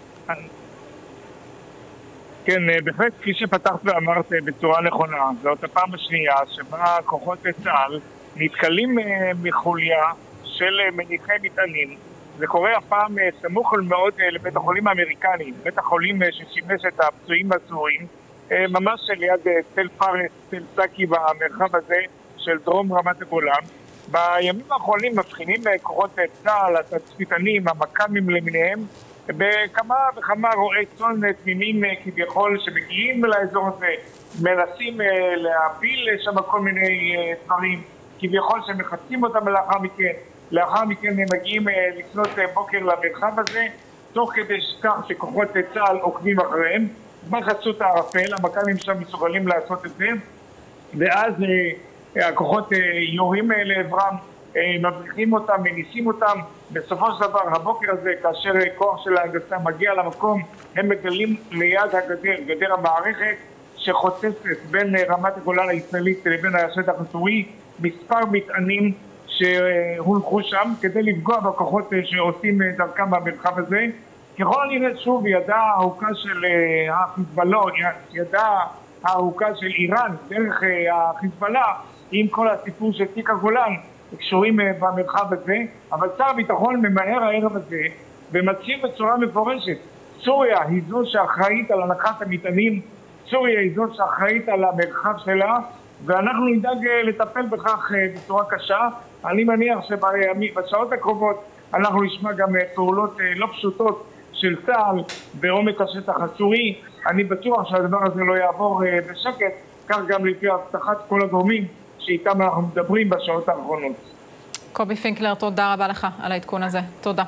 כן, בהחלט כפי שפתחת ואמרת בצורה נכונה, זאת הפעם השנייה שבה כוחות צה"ל נתקלים מחוליה של מניחי מטענים. זה קורה הפעם סמוך מאוד לבית החולים האמריקני, בית החולים ששימש את הפצועים הסורים, ממש ליד תל פארס, תל סאקי במרחב הזה של דרום רמת הגולן. בימים האחרונים מבחינים כוחות צה"ל, התצפיתנים, המק"מים למיניהם, בכמה וכמה רועי צאן תמימים כביכול שמגיעים לאזור הזה, מנסים להפיל שם כל מיני דברים, כביכול שמחצים אותם לאחר מכן, לאחר מכן הם מגיעים לפנות בוקר למרחב הזה, תוך כדי כך שכוחות צה"ל עוקבים אחריהם, בחסות הערפל, המק"מים שם מסוגלים לעשות את זה, ואז הכוחות יורים לעברם, מבריחים אותם, מניסים אותם. בסופו של דבר, הבוקר הזה, כאשר כוח של ההנדסה מגיע למקום, הם מגלים ליד הגדר, גדר המערכת, שחוצצת בין רמת הגולן הישראלית לבין השטח הסורי, מספר מטענים שהונחו שם כדי לפגוע בכוחות שעושים דרכם במרחב הזה. ככל הנראה שוב ידע הארוכה של החיזבאללה, ידע הארוכה של איראן דרך החיזבאללה, עם כל הסיפור של תיק הגולן קשורים במרחב הזה, אבל שר הביטחון ממהר הערב הזה ומציב בצורה מפורשת, סוריה היא זו שאחראית על הנחת המטענים, סוריה היא זו שאחראית על המרחב שלה, ואנחנו נדאג לטפל בכך בצורה קשה. אני מניח שבשעות הקרובות אנחנו נשמע גם פעולות לא פשוטות של צה"ל בעומק השטח הסורי. אני בטוח שהדבר הזה לא יעבור בשקט, כך גם לפי הבטחת כל הגורמים שאיתם אנחנו מדברים בשעות האחרונות. קובי פינקלר, תודה רבה לך על העדכון הזה. תודה.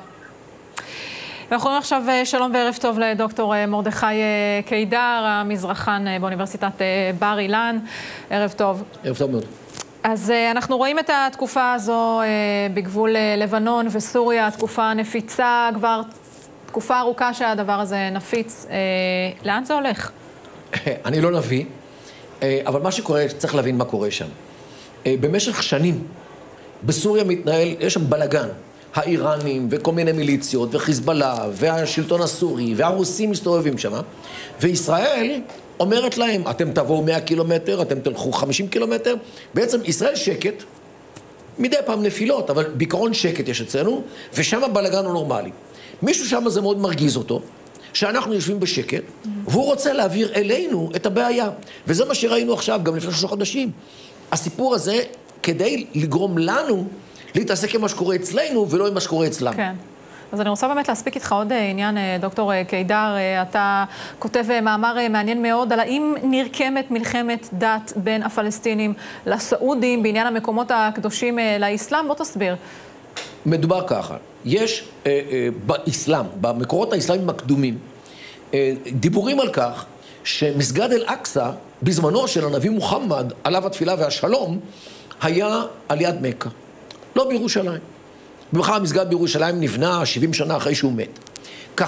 אנחנו רואים עכשיו שלום וערב טוב לדוקטור מרדכי קידר, המזרחן באוניברסיטת בר אילן. ערב טוב. ערב טוב מאוד. אז אנחנו רואים את התקופה הזו בגבול לבנון וסוריה, תקופה נפיצה, כבר תקופה ארוכה שהדבר הזה נפיץ. לאן זה הולך? אני לא נביא, אבל מה שקורה, צריך להבין מה קורה שם. במשך שנים בסוריה מתנהל, יש שם בלגן. האיראנים וכל מיני מיליציות וחיזבאללה והשלטון הסורי והרוסים מסתובבים שם, וישראל אומרת להם, אתם תבואו מאה קילומטר, אתם תלכו חמישים קילומטר. בעצם ישראל שקט, מדי פעם נפילות, אבל בעיקרון שקט יש אצלנו, ושם הבלגן הוא נורמלי. מישהו שם זה מאוד מרגיז אותו, שאנחנו יושבים בשקט, והוא רוצה להעביר אלינו את הבעיה. וזה מה שראינו עכשיו, גם לפני שלושה חודשים. הסיפור הזה, כדי לגרום לנו להתעסק עם מה שקורה אצלנו, ולא עם מה שקורה אצלם. כן. אז אני רוצה באמת להספיק איתך עוד עניין, דוקטור קידר, אתה כותב מאמר מעניין מאוד על האם נרקמת מלחמת דת בין הפלסטינים לסעודים בעניין המקומות הקדושים לאסלאם. בוא תסביר. מדובר ככה, יש אה, אה, באסלאם, במקורות האסלאמיים הקדומים, אה, דיבורים על כך שמסגד אל-אקצא, בזמנו של הנביא מוחמד, עליו התפילה והשלום, היה על יד מכה, לא בירושלים. בכלל המסגד בירושלים נבנה שבעים שנה אחרי שהוא מת. כך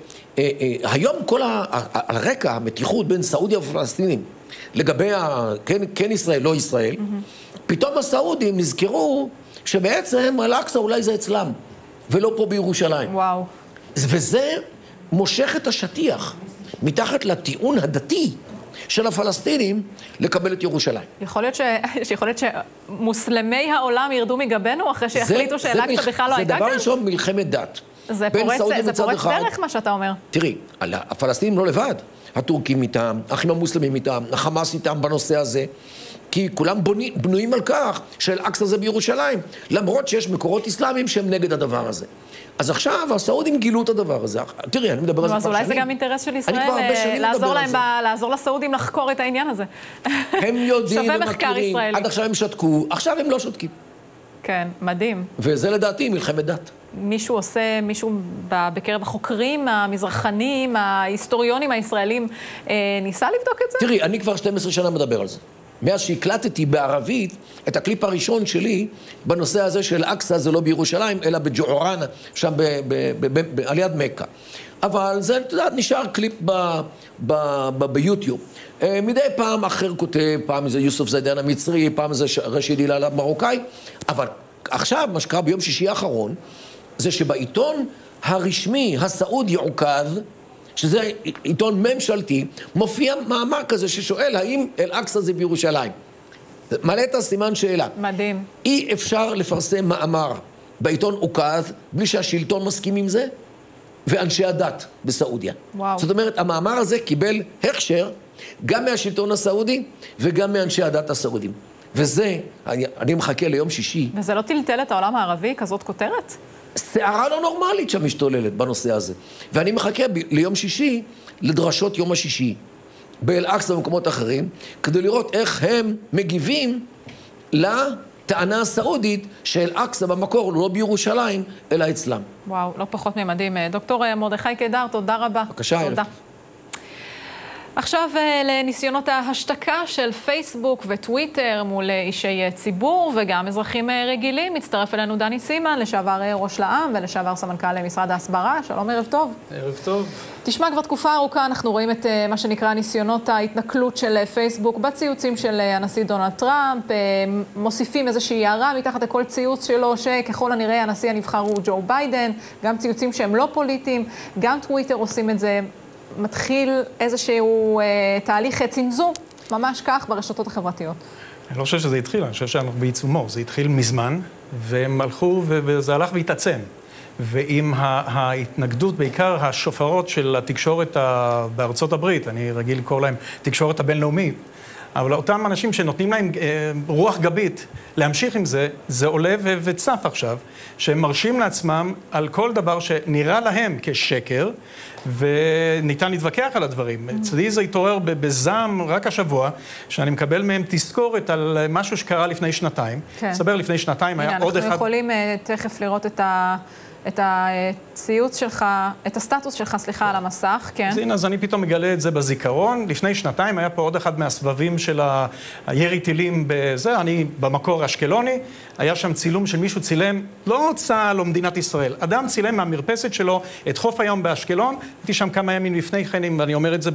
שהיום כל ה... על רקע המתיחות בין סעודיה ופלסטינים, לגבי ה... כן, כן ישראל, לא ישראל, mm-hmm. פתאום הסעודים נזכרו שבעצם אל-אקצא אולי זה אצלם, ולא פה בירושלים. וואו. וזה מושך את השטיח מתחת לטיעון הדתי של הפלסטינים לקבל את ירושלים. יכול להיות, ש... יכול להיות שמוסלמי העולם ירדו מגבינו אחרי שיחליטו שאל-אקצא בכלל לא הייתה כאן? זה דבר ראשון מלחמת דת. זה פורץ, זה פורץ דרך מה שאתה אומר. תראי, הפלסטינים לא לבד. הטורקים איתם, האחים המוסלמים איתם, החמאס איתם בנושא הזה. כי כולם בוני, בנויים על כך שאל-אקצא זה בירושלים, למרות שיש מקורות אסלאמיים שהם נגד הדבר הזה. אז עכשיו הסעודים גילו את הדבר הזה. תראי, אני מדבר על זה כבר שנים. אז אולי זה גם אינטרס של ישראל לעזור להם, לעזור לסעודים לחקור את העניין הזה. הם יודעים ומכירים, עד עכשיו הם שתקו, עכשיו הם לא שותקים. כן, מדהים. וזה לדעתי מלחמת דת. מישהו עושה, מישהו בקרב החוקרים, המזרחנים, ההיסטוריונים הישראלים, ניסה לבדוק את זה? תראי, אני כבר שתים עשרה שנה מדבר על זה. מאז שהקלטתי בערבית את הקליפ הראשון שלי בנושא הזה של אקצא זה לא בירושלים, אלא בג'וערנה, שם ב- ב- ב- ב- ב- על יד מקה. אבל זה, אתה יודע, נשאר קליפ ב- ב- ב- ביוטיוב. מדי פעם אחר כותב, פעם זה יוסף זידאן המצרי, פעם זה רשיד הילאל המרוקאי, אבל עכשיו, מה שקרה ביום שישי האחרון, זה שבעיתון הרשמי הסעודי עוקב, שזה עיתון ממשלתי, מופיע מאמר כזה ששואל האם אל-אקצא זה בירושלים. מעלה את הסימן שאלה. מדהים. אי אפשר לפרסם מאמר בעיתון עוקב בלי שהשלטון מסכים עם זה, ואנשי הדת בסעודיה. וואו. זאת אומרת, המאמר הזה קיבל הכשר גם מהשלטון הסעודי וגם מאנשי הדת הסעודים. וזה, אני, אני מחכה ליום שישי. וזה לא טלטל את העולם הערבי, כזאת כותרת? שערה לא נורמלית שמשתוללת בנושא הזה. ואני מחכה ב- ליום שישי, לדרשות יום השישי, באל-אקצא ובמקומות אחרים, כדי לראות איך הם מגיבים לטענה הסעודית שאל-אקצא במקור לא בירושלים, אלא אצלם. וואו, לא פחות ממדהים. דוקטור מרדכי קידר, תודה רבה. בבקשה, ערב. תודה. עכשיו לניסיונות ההשתקה של פייסבוק וטוויטר מול אישי ציבור וגם אזרחים רגילים. מצטרף אלינו דני סימן, לשעבר ראש לעם ולשעבר סמנכ"ל משרד ההסברה. שלום, ערב טוב. ערב טוב. תשמע, כבר תקופה ארוכה אנחנו רואים את מה שנקרא ניסיונות ההתנכלות של פייסבוק בציוצים של הנשיא דונלד טראמפ. מוסיפים איזושהי הערה מתחת לכל ציוץ שלו שככל הנראה הנשיא הנבחר הוא ג'ו ביידן. גם ציוצים שהם לא פוליטיים, גם טוויטר עושים את זה. מתחיל איזשהו אה, תהליך צנזור, ממש כך, ברשתות החברתיות. אני לא חושב שזה התחיל, אני חושב שאנחנו בעיצומו. זה התחיל מזמן, והם הלכו, וזה הלך והתעצם. ועם ההתנגדות, בעיקר השופרות של התקשורת בארצות הברית, אני רגיל לקרוא להם תקשורת הבינלאומית, אבל אותם אנשים שנותנים להם רוח גבית להמשיך עם זה, זה עולה וצף עכשיו, שהם מרשים לעצמם על כל דבר שנראה להם כשקר, וניתן להתווכח על הדברים. אצלי זה התעורר בזעם רק השבוע, שאני מקבל מהם תזכורת על משהו שקרה לפני שנתיים. כן. סבר לפני שנתיים היה עוד אחד... אנחנו יכולים תכף לראות את ה... את הציוץ שלך, את הסטטוס שלך, סליחה, על המסך, כן. אז הנה, אז אני פתאום מגלה את זה בזיכרון. לפני שנתיים היה פה עוד אחד מהסבבים של הירי טילים בזה, אני במקור אשקלוני, היה שם צילום של מישהו צילם, לא צה"ל או מדינת ישראל, אדם צילם מהמרפסת שלו את חוף הים באשקלון, הייתי שם כמה ימים לפני כן, ואני אומר את זה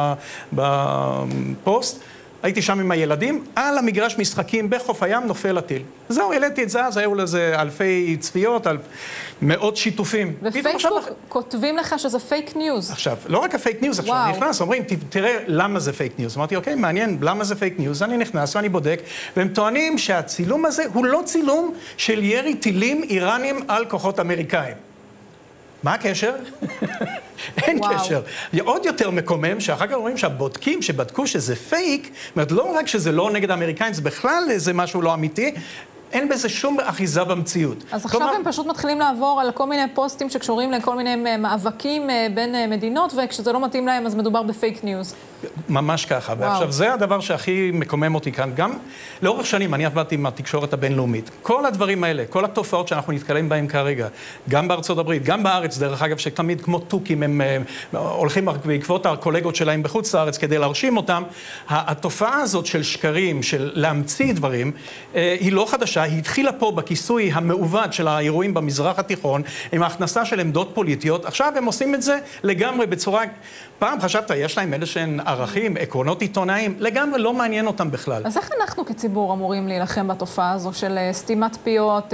בפוסט, הייתי שם עם הילדים, על המגרש משחקים בחוף הים נופל הטיל. זהו, העליתי את זה, אז היו לזה אלפי צפיות, אלף, מאות שיתופים. ופייסבוק כותבים לך שזה פייק ניוז. עכשיו, לא רק הפייק ניוז, עכשיו אני נכנס, אומרים, תראה למה זה פייק ניוז. אמרתי, אוקיי, מעניין, למה זה פייק ניוז? אני נכנס ואני בודק, והם טוענים שהצילום הזה הוא לא צילום של ירי טילים איראנים על כוחות אמריקאים. מה הקשר? אין וואו. קשר. עוד יותר מקומם שאחר כך אומרים שהבודקים שבדקו שזה פייק, זאת אומרת, לא רק שזה לא נגד האמריקאים, זה בכלל איזה משהו לא אמיתי, אין בזה שום אחיזה במציאות. אז עכשיו כלומר, הם פשוט מתחילים לעבור על כל מיני פוסטים שקשורים לכל מיני מאבקים בין מדינות, וכשזה לא מתאים להם אז מדובר בפייק ניוז. ממש ככה. וואו. ועכשיו, זה הדבר שהכי מקומם אותי כאן. גם לאורך שנים, אני עבדתי עם התקשורת הבינלאומית. כל הדברים האלה, כל התופעות שאנחנו נתקלים בהם כרגע, גם בארצות הברית, גם בארץ, דרך אגב, שתמיד כמו טוקים הם uh, הולכים בעקבות הקולגות שלהם בחוץ לארץ כדי להרשים אותם, התופעה הזאת של שקרים, של להמציא דברים, uh, היא לא חדשה, היא התחילה פה בכיסוי המעובד של האירועים במזרח התיכון, עם ההכנסה של עמדות פוליטיות. עכשיו הם עושים את זה לגמרי בצורה... פעם חשבת, יש להם אלה שהן ערכים, עקרונות עיתונאיים, לגמרי לא מעניין אותם בכלל. אז איך אנחנו כציבור אמורים להילחם בתופעה הזו של סתימת פיות,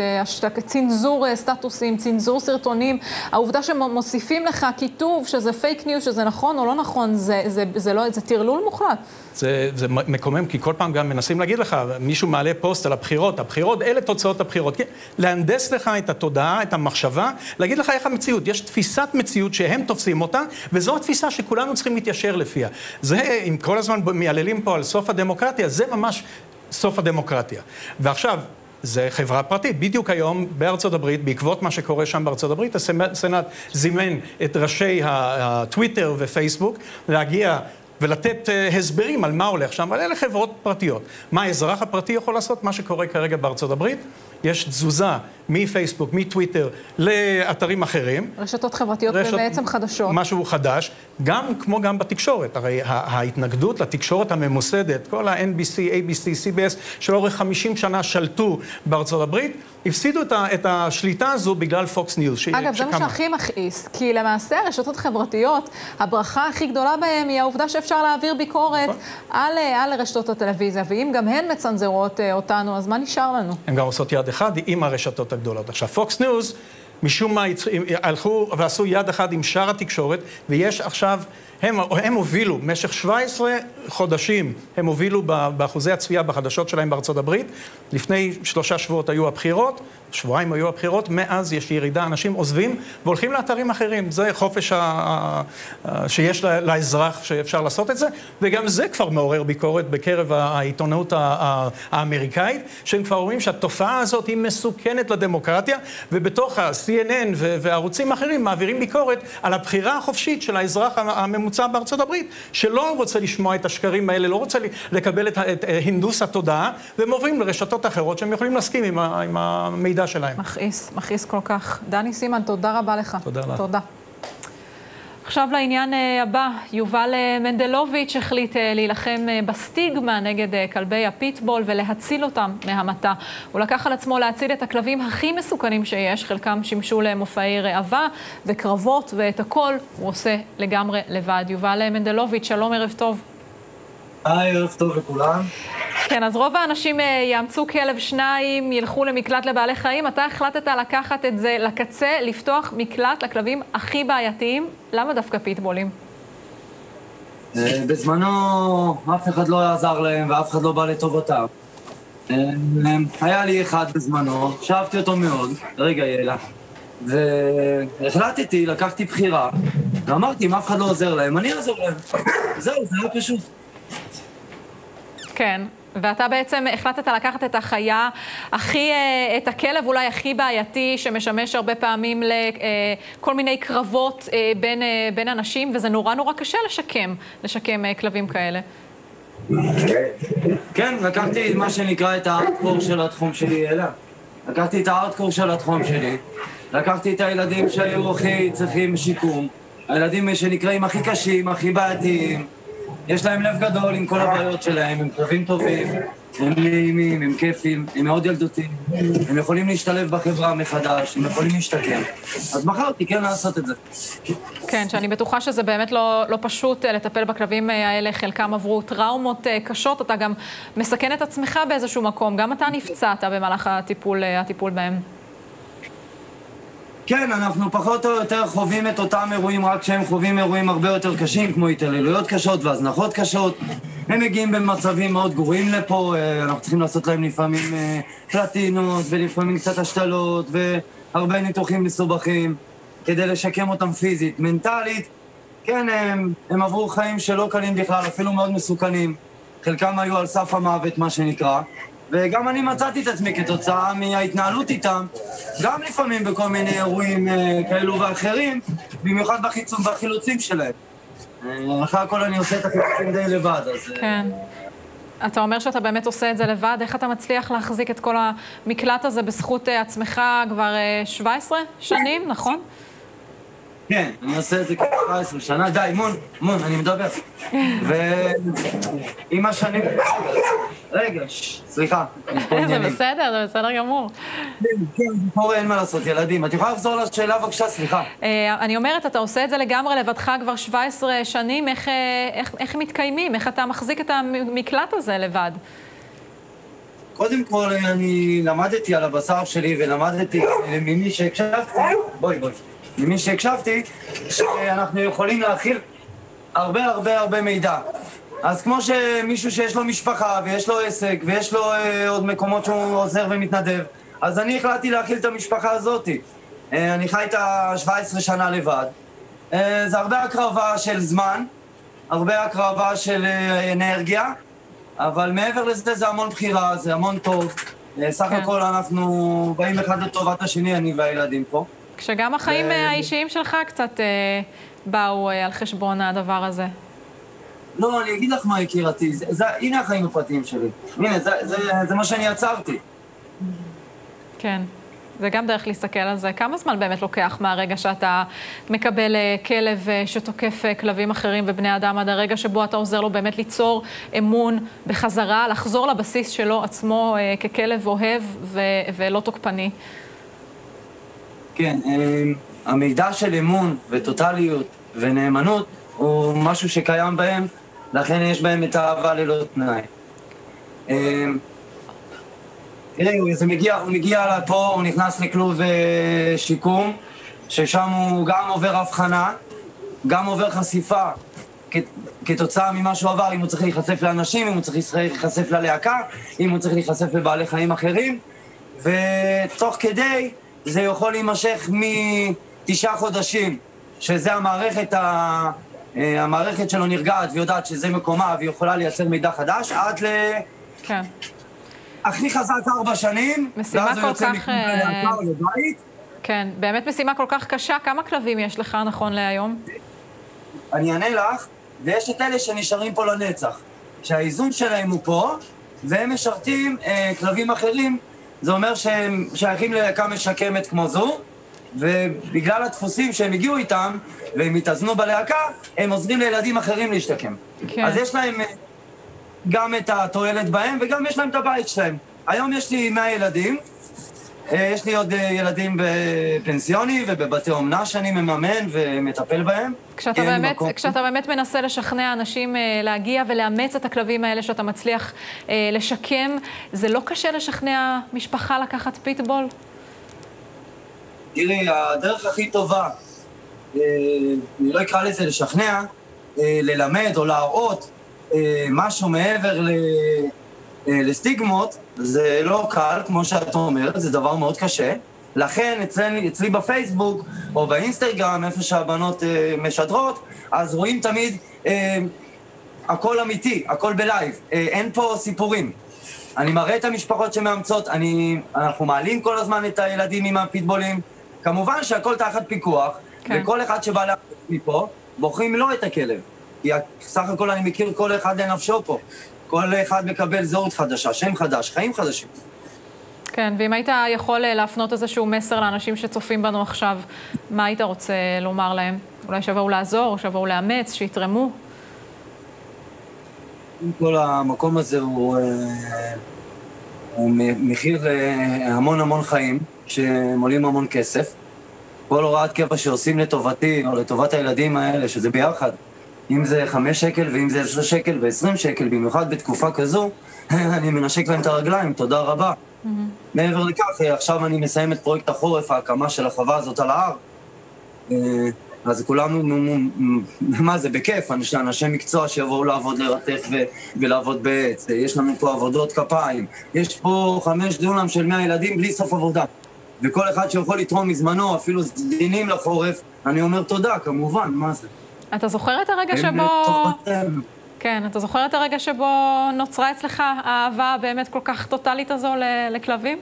צנזור סטטוסים, צנזור סרטונים, העובדה שמוסיפים לך כיתוב שזה פייק ניוז, שזה נכון או לא נכון, זה, זה, זה לא, זה תרלול מוחלט. זה, זה מקומם, כי כל פעם גם מנסים להגיד לך, מישהו מעלה פוסט על הבחירות, הבחירות, אלה תוצאות הבחירות. להנדס לך את התודעה, את המחשבה, להגיד לך איך המציאות. יש תפיסת מציאות שהם תופסים אותה, וזו התפיסה שכולנו צריכים להתיישר לפיה. זה, אם כל הזמן מייללים פה על סוף הדמוקרטיה, זה ממש סוף הדמוקרטיה. ועכשיו, זה חברה פרטית. בדיוק היום בארצות הברית, בעקבות מה שקורה שם בארצות הברית, הסנאט זימן את ראשי הטוויטר ופייסבוק להגיע ולתת uh, הסברים על מה הולך שם, אבל אלה חברות פרטיות. מה האזרח הפרטי יכול לעשות? מה שקורה כרגע בארצות הברית, יש תזוזה מפייסבוק, מטוויטר, לאתרים אחרים. רשתות חברתיות רשת... ובעצם חדשות. משהו חדש, גם כמו גם בתקשורת. הרי ההתנגדות לתקשורת הממוסדת, כל ה-אן בי סי, איי בי סי, סי בי אס, שלאורך חמישים שנה שלטו בארצות הברית, הפסידו את, ה, את השליטה הזו בגלל פוקס ניוז. ש... אגב, שקמה. זה מה שהכי מכעיס, כי למעשה רשתות חברתיות, הברכה הכי גדולה בהן היא העובדה שאפשר להעביר ביקורת על, על רשתות הטלוויזיה, ואם גם הן מצנזרות אותנו, אז מה נשאר לנו? הן גם עושות יד אחד עם הרשתות הגדולות. עכשיו, פוקס ניוז, משום מה הלכו ועשו יד אחד עם שאר התקשורת, ויש עכשיו, הם, הם הובילו, במשך שבעה עשר חודשים, הם הובילו באחוזי הצפייה בחדשות שלהם בארצות הברית. לפני שלושה שבועות היו הבחירות, שבועיים היו הבחירות, מאז יש ירידה, אנשים עוזבים והולכים לאתרים אחרים. זה חופש ה... ה... שיש לאזרח שאפשר לעשות את זה, וגם זה כבר מעורר ביקורת בקרב העיתונות האמריקאית, שהם כבר אומרים שהתופעה הזאת היא מסוכנת לדמוקרטיה, ובתוך ה-סי אן אן וערוצים אחרים מעבירים ביקורת על הבחירה החופשית של האזרח הממוצע בארצות הברית, שלא רוצה לשמוע את השקרים האלה, לא רוצה לקבל את הינדוס התודעה, והם עוברים לרשתות אחרות שהם יכולים להסכים עם, ה, עם המידע שלהם. מכעיס, מכעיס כל כך. דני סימן, תודה רבה לך. תודה לך. תודה. עכשיו לעניין הבא, יובל מנדלוביץ' החליט להילחם בסטיגמה נגד כלבי הפיטבול ולהציל אותם מהמתה. הוא לקח על עצמו להציל את הכלבים הכי מסוכנים שיש, חלקם שימשו למופעי ראווה וקרבות, ואת הכל הוא עושה לגמרי לבד. יובל מנדלוביץ', שלום, ערב טוב. היי, ערב טוב לכולם. כן, אז רוב האנשים יאמצו כלב שניים, ילכו למקלט לבעלי חיים. אתה החלטת לקחת את זה לקצה, לפתוח מקלט לכלבים הכי בעייתיים. למה דווקא פיטבולים? בזמנו אף אחד לא יעזר להם ואף אחד לא בא לטובתם. היה לי אחד בזמנו, שאהבתי אותו מאוד, רגע יאללה. והחלטתי, לקחתי בחירה, ואמרתי, אם אף אחד לא עוזר להם, אני אעזור להם. זהו, זה היה פשוט. כן, ואתה בעצם החלטת לקחת את החיה הכי, את הכלב אולי הכי בעייתי, שמשמש הרבה פעמים לכל מיני קרבות בין, בין אנשים, וזה נורא נורא קשה לשקם, לשקם כלבים כאלה. כן, לקחתי מה שנקרא את הארדקור של התחום שלי, אלה. לקחתי את הארדקור של התחום שלי, לקחתי את הילדים שהיו הכי צריכים שיקום, הילדים שנקראים הכי קשים, הכי בעייתיים, יש להם לב גדול עם כל הבעיות שלהם, הם כלבים טובים, הם נעימים, הם כיפים, הם מאוד ילדותיים, הם יכולים להשתלב בחברה מחדש, הם יכולים להשתקם. אז בחרתי כן לעשות את זה. כן, שאני בטוחה שזה באמת לא, לא פשוט לטפל בכלבים האלה, חלקם עברו טראומות קשות, אתה גם מסכן את עצמך באיזשהו מקום, גם אתה נפצעת במהלך הטיפול, הטיפול בהם. כן, אנחנו פחות או יותר חווים את אותם אירועים, רק שהם חווים אירועים הרבה יותר קשים, כמו התעללויות קשות והזנחות קשות. הם מגיעים במצבים מאוד גרועים לפה, אנחנו צריכים לעשות להם לפעמים פלטינות ולפעמים קצת השתלות והרבה ניתוחים מסובכים כדי לשקם אותם פיזית. מנטלית, כן, הם, הם עברו חיים שלא קלים בכלל, אפילו מאוד מסוכנים. חלקם היו על סף המוות, מה שנקרא, וגם אני מצאתי את עצמי כתוצאה מההתנהלות איתם, גם לפעמים בכל מיני אירועים כאלו ואחרים, במיוחד בחילוצים שלהם. אחרי הכל אני עושה את החילוצים די לבד, אז... כן. אתה אומר שאתה באמת עושה את זה לבד, איך אתה מצליח להחזיק את כל המקלט הזה בזכות עצמך כבר שבע עשרה שנים, נכון? כן, אני עושה את זה כ-שבע עשרה שנה, די, מון, מון, אני מדבר. ועם השנים... רגע, סליחה. זה בסדר, זה בסדר גמור. כן, זה קורה, אין מה לעשות, ילדים. את יכולה לחזור לשאלה בבקשה, סליחה. אני אומרת, אתה עושה את זה לגמרי לבדך כבר שבע עשרה שנים, איך מתקיימים? איך אתה מחזיק את המקלט הזה לבד? קודם כל, אני למדתי על הבשר שלי ולמדתי ממי שהקשבתי, בואי בואי, ממי שהקשבתי, שאנחנו יכולים להכיל הרבה הרבה הרבה מידע. אז כמו שמישהו שיש לו משפחה ויש לו עסק ויש לו אה, עוד מקומות שהוא עוזר ומתנדב, אז אני החלטתי להכיל את המשפחה הזאת. אה, אני חי את ה-שבע עשרה שנה לבד. אה, זה הרבה הקרבה של זמן, הרבה הקרבה של אה, אנרגיה, אבל מעבר לזה זה המון בחירה, זה המון טוב. אה, סך כן. הכל אנחנו באים אחד לטובת השני, אני והילדים פה. כשגם החיים ו... האישיים שלך קצת אה, באו אה, על חשבון הדבר הזה. לא, אני אגיד לך מה הכירתי, זה, זה, הנה החיים הפרטיים שלי. הנה, זה, זה, זה מה שאני עצרתי. כן, זה גם דרך להסתכל על זה. כמה זמן באמת לוקח מהרגע שאתה מקבל כלב שתוקף כלבים אחרים ובני אדם, עד הרגע שבו אתה עוזר לו באמת ליצור אמון בחזרה, לחזור לבסיס שלו עצמו ככלב אוהב ו- ולא תוקפני? כן, המידע של אמון וטוטליות ונאמנות הוא משהו שקיים בהם, לכן יש בהם את האהבה ללא תנאי. תראי, הוא מגיע, הוא מגיע לפה, הוא נכנס לכלוב שיקום, ששם הוא גם עובר הבחנה, גם עובר חשיפה כתוצאה ממה שהוא עבר, אם הוא צריך להיחשף לאנשים, אם הוא צריך להיחשף ללהקה, אם הוא צריך להיחשף לבעלי חיים אחרים, ותוך כדי זה יכול להימשך מתשעה חודשים, שזה המערכת ה... המערכת שלו נרגעת ויודעת שזה מקומה והיא יכולה לייצר מידע חדש עד ל... כן. הכי חזק ארבע שנים, ואז הוא יוצא מכאן לאתר לבית. כן, באמת משימה כל כך קשה. כמה כלבים יש לך נכון להיום? אני אענה לך, ויש את אלה שנשארים פה לנצח. שהאיזון שלהם הוא פה, והם משרתים אה, כלבים אחרים. זה אומר שהם שייכים ללהקה משקמת כמו זו, ובגלל הדפוסים שהם הגיעו איתם, והם התאזנו בלהקה, הם עוזרים לילדים אחרים להשתקם. כן. אז יש להם גם את התועלת בהם, וגם יש להם את הבית שלהם. היום יש לי מאה ילדים, יש לי עוד ילדים בפנסיוני ובבתי אומנה שאני מממן ומטפל בהם. כשאתה באמת, כשאתה באמת מנסה לשכנע אנשים להגיע ולאמץ את הכלבים האלה שאתה מצליח לשקם, זה לא קשה לשכנע משפחה לקחת פיטבול? תראי, הדרך הכי טובה, אני לא אקרא לזה לשכנע, ללמד או להראות משהו מעבר לסטיגמות, זה לא קל, כמו שאת אומרת, זה דבר מאוד קשה. לכן אצלי, אצלי בפייסבוק או באינסטגרם, איפה שהבנות משדרות, אז רואים תמיד הכל אמיתי, הכל בלייב, אין פה סיפורים. אני מראה את המשפחות שמאמצות, אני, אנחנו מעלים כל הזמן את הילדים עם הפיטבולים, כמובן שהכל תחת פיקוח, כן. וכל אחד שבא להגיד מפה, בוחרים לו את הכלב. כי סך הכל אני מכיר כל אחד לנפשו פה. כל אחד מקבל זהות חדשה, שם חדש, חיים חדשים. כן, ואם היית יכול להפנות איזשהו מסר לאנשים שצופים בנו עכשיו, מה היית רוצה לומר להם? אולי שבאו לעזור, שבאו לאמץ, שיתרמו? כל המקום הזה הוא, הוא מחיר המון המון חיים, שמולים המון כסף. כל הוראת קבע שעושים לטובתי, או לטובת הילדים האלה, שזה ביחד, אם זה חמש שקל, ואם זה עשרה שקל ועשרים שקל, במיוחד בתקופה כזו, אני מנשק להם את הרגליים, תודה רבה. Mm-hmm. מעבר לכך, עכשיו אני מסיים את פרויקט החורף, ההקמה של החווה הזאת על ההר. אז כולנו, מה זה, בכיף, אנשי, אנשי מקצוע שיבואו לעבוד לרתך ו- ולעבוד בעץ. יש לנו פה עבודות כפיים. יש פה חמש דונם של מאה ילדים בלי סוף עבודה. וכל אחד שיכול לתרום מזמנו, אפילו דינים לחורף, אני אומר תודה, כמובן, מה זה? אתה זוכר את הרגע שבו... כן, אתה זוכר את הרגע שבו נוצרה אצלך האהבה באמת כל כך טוטלית הזו לכלבים?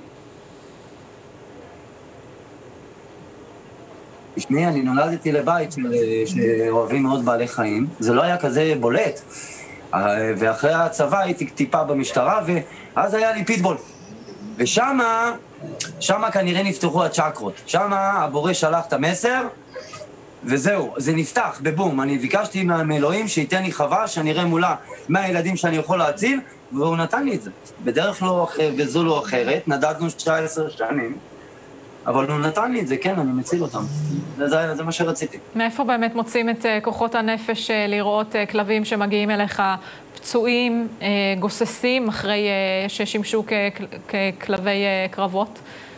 תשמעי, אני נולדתי לבית שאוהבים מאוד בעלי חיים. זה לא היה כזה בולט. ואחרי הצבא הייתי טיפה במשטרה, ואז היה לי פיטבול. ושמה, שמה כנראה נפתחו הצ'קרות. שמה הבורא שלח את המסר, וזהו, זה נפתח בבום. אני ביקשתי מאלוהים שייתן לי חווה, שאני אראה מולה מהילדים שאני יכול להציל, והוא נתן לי את זה. בדרך לא אחרת, וזו לא אחרת, נדדנו תשע עשרה שנים. אבל הוא נתן לי את זה, כן, אני מציל אותם. זה, זה מה שרציתי. מאיפה באמת מוצאים את כוחות הנפש לראות כלבים שמגיעים אליך פצועים, גוססים, אחרי ששימשו ככלבי קרבות?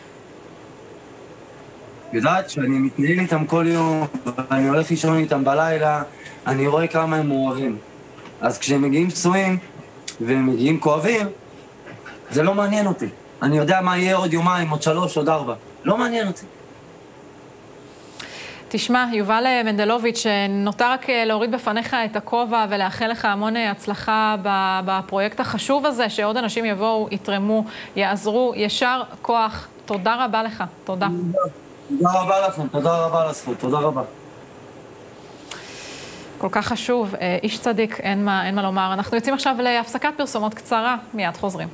יודעת שאני מתנהל איתם כל יום, ואני הולך לישון איתם בלילה, אני רואה כמה הם מאוהבים. אז כשהם מגיעים פצועים, והם מגיעים כואבים, זה לא מעניין אותי. אני יודע מה יהיה עוד יומיים, עוד שלוש, עוד ארבע. לא מעניין אותי. תשמע, יובל מנדלוביץ', נותר רק להוריד בפניך את הכובע ולאחל לך המון הצלחה בפרויקט החשוב הזה, שעוד אנשים יבואו, יתרמו, יעזרו, ישר כוח. תודה רבה לך. תודה. תודה רבה לכם, תודה רבה על הזכות, תודה רבה. כל כך חשוב, איש צדיק, אין מה, אין מה לומר. אנחנו יוצאים עכשיו להפסקת פרסומות קצרה, מיד חוזרים.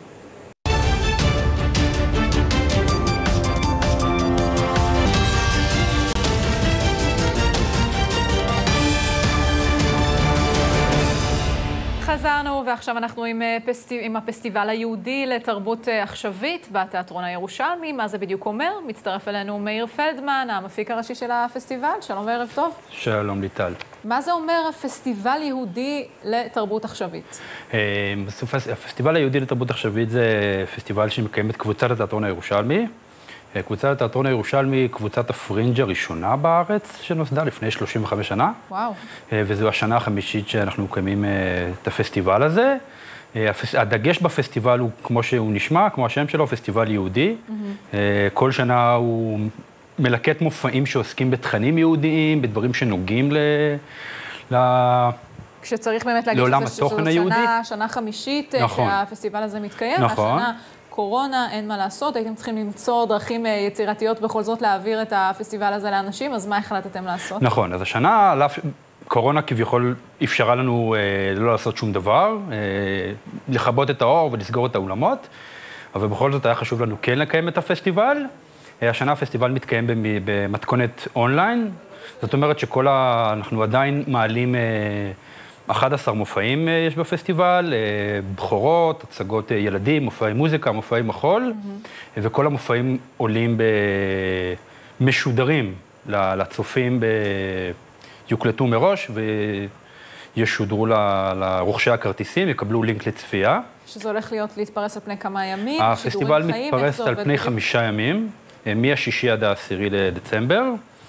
חזרנו, ועכשיו אנחנו עם, פסטיב... עם הפסטיבל היהודי לתרבות עכשווית בתיאטרון הירושלמי. מה זה בדיוק אומר? מצטרף אלינו מאיר פלדמן, המפיק הראשי של הפסטיבל. שלום וערב טוב. שלום ליטל. מה זה אומר פסטיבל יהודי לתרבות עכשווית? הפסטיבל היהודי לתרבות עכשווית זה פסטיבל שמקיים את קבוצת התיאטרון הירושלמי. קבוצת התיאטרון הירושלמי, קבוצת הפרינג' הראשונה בארץ, שנוסדה לפני שלושים וחמש שנה. וואו. וזו השנה החמישית שאנחנו מקיימים את הפסטיבל הזה. הדגש בפסטיבל הוא, כמו שהוא נשמע, כמו השם שלו, פסטיבל יהודי. Mm-hmm. כל שנה הוא מלקט מופעים שעוסקים בתכנים יהודיים, בדברים שנוגעים ל... ל... כשצריך באמת להגיד שזו שנה, שנה חמישית נכון. שהפסטיבל הזה מתקיים. נכון. השנה... קורונה, אין מה לעשות, הייתם צריכים למצוא דרכים יצירתיות בכל זאת להעביר את הפסטיבל הזה לאנשים, אז מה החלטתם לעשות? נכון, אז השנה, קורונה כביכול אפשרה לנו אה, לא לעשות שום דבר, אה, לכבות את האור ולסגור את האולמות, אבל בכל זאת היה חשוב לנו כן לקיים את הפסטיבל. אה, השנה הפסטיבל מתקיים במתכונת אונליין, זאת אומרת שכל ה... אנחנו עדיין מעלים... אה, אחד עשר מופעים יש בפסטיבל, בחורות, הצגות ילדים, מופעי מוזיקה, מופעי מחול, mm-hmm. וכל המופעים עולים במשודרים לצופים, יוקלטו מראש וישודרו לרוכשי הכרטיסים, יקבלו לינק לצפייה. שזה הולך להיות להתפרס על פני כמה ימים? הפסטיבל מתפרס על פני חמישה ימים, מהשישי עד העשירי לדצמבר.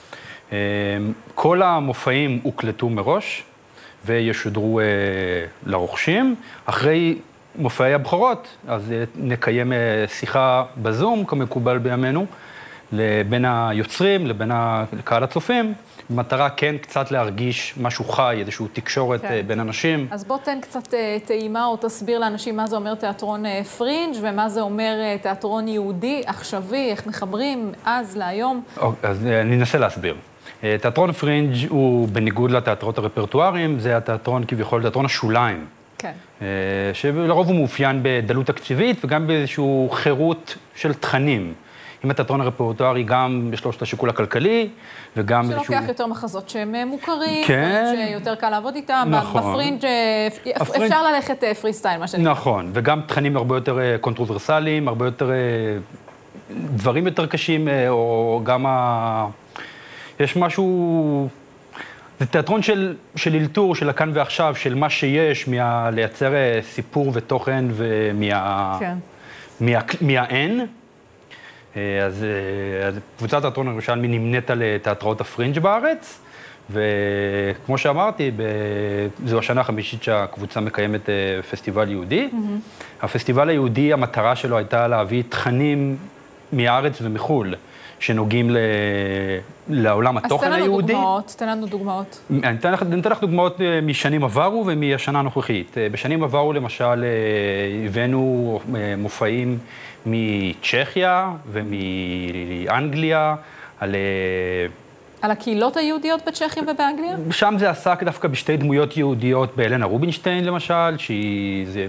כל המופעים הוקלטו מראש. וישודרו אה, לרוכשים. אחרי מופעי הבכורות, אז אה, נקיים אה, שיחה בזום, כמקובל בימינו, לבין היוצרים, לבין הקהל הצופים, במטרה כן קצת להרגיש משהו חי, איזשהו תקשורת כן. אה, בין אנשים. אז בוא תן קצת אה, טעימה או תסביר לאנשים מה זה אומר תיאטרון אה, פרינג' ומה זה אומר אה, תיאטרון יהודי, עכשווי, איך מחברים אז להיום. אוקיי, אז אה, אני אנסה להסביר. תיאטרון פרינג' הוא בניגוד לתיאטרות הרפרטואריים, זה התיאטרון כביכול, תיאטרון השוליים. כן. שלרוב הוא מאופיין בדלות תקציבית וגם באיזשהו חירות של תכנים. עם התיאטרון הרפרטוארי גם בשלושת השיקול הכלכלי, וגם שלוקח איזשהו... יותר מחזות שהם מוכרים, כן. שיותר קל לעבוד איתם. נכון. בפרינג' הפרינג'... אפשר ללכת פרי סטייל, מה שנקרא. נכון, וגם תכנים הרבה יותר קונטרוברסליים, הרבה יותר... דברים יותר קשים, או גם ה... יש משהו, זה תיאטרון של, של אילתור, של הכאן ועכשיו, של מה שיש, מה, לייצר סיפור ותוכן ומה, כן. מה, מהאין. אז, אז קבוצת התיאטרון הירושלמי נמנית על תיאטראות הפרינג' בארץ, וכמו שאמרתי, זו השנה החמישית שהקבוצה מקיימת פסטיבל יהודי. Mm-hmm. הפסטיבל היהודי, המטרה שלו הייתה להביא תכנים מארץ ומחול. שנוגעים ל... לעולם התוכן היהודי. אז תן לנו דוגמאות, תן לנו דוגמאות. אני אתן לך, אתן לך דוגמאות משנים עברו ומהשנה הנוכחית. בשנים עברו, למשל, הבאנו מופעים מצ'כיה ומאנגליה, על... על הקהילות היהודיות בצ'כיה ובאנגליה? שם זה עסק דווקא בשתי דמויות יהודיות, באלנה רובינשטיין, למשל, שהיא זה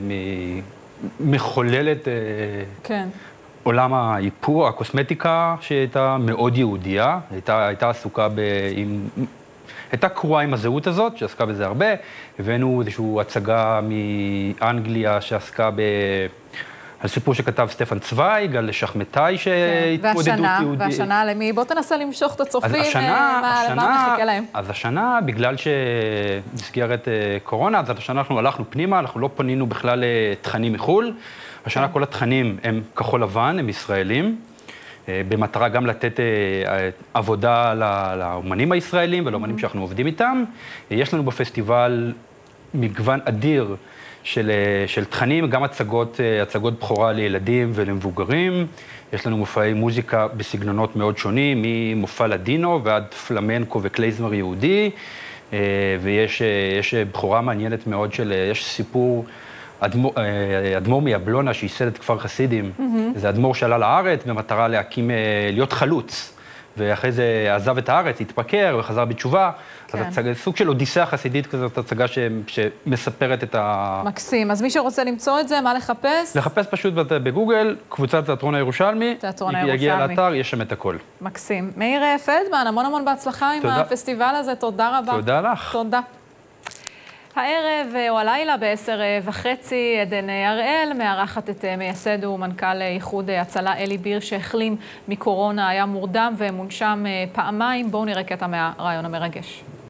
מחוללת... כן. עולם האיפור, הקוסמטיקה, שהייתה מאוד יהודיה, הייתה, הייתה עסוקה ב... עם... הייתה קרואה עם הזהות הזאת, שעסקה בזה הרבה. הבאנו איזושהי הצגה מאנגליה שעסקה ב... על סיפור שכתב סטפן צוויג, על שחמטאי שהתמודדות יהודית. והשנה למי? בוא תנסה למשוך את הצופים, אז השנה, מה, השנה, מה מחכה להם. אז השנה, בגלל שנסגרת קורונה, אז השנה אנחנו הלכנו פנימה, אנחנו לא פנינו בכלל לתכנים מחול. השנה כל התכנים הם כחול לבן, הם ישראלים, במטרה גם לתת עבודה לאומנים הישראלים ולאומנים שאנחנו עובדים איתם. יש לנו בפסטיבל מגוון אדיר של, של תכנים, גם הצגות, הצגות בכורה לילדים ולמבוגרים. יש לנו מופעי מוזיקה בסגנונות מאוד שונים, ממופע לדינו ועד פלמנקו וקלייזמר יהודי, ויש יש בכורה מעניינת מאוד של, יש סיפור, אדמו"ר, אדמו"ר מיבלונה שייסד את כפר חסידים, mm-hmm. זה אדמו"ר שעלה לארץ במטרה להקים, להיות חלוץ. ואחרי זה עזב את הארץ, התפקר וחזר בתשובה. כן. אז הצגה, סוג של אודיסאה חסידית כזאת, הצגה ש, שמספרת את ה... מקסים. אז מי שרוצה למצוא את זה, מה לחפש? לחפש פשוט בגוגל, קבוצת תיאטרון הירושלמי. תיאטרון הירושלמי. יגיע לאתר, יש שם את הכל. מקסים. מאיר פלדמן, המון המון בהצלחה תודה. עם הפסטיבל הזה. תודה רבה. תודה לך. תודה. הערב או הלילה בעשר וחצי, עדן הראל מארחת את מייסד ומנכ"ל איחוד הצלה אלי ביר שהחלים מקורונה, היה מורדם ומונשם פעמיים. בואו נראה קטע מהרעיון המרגש.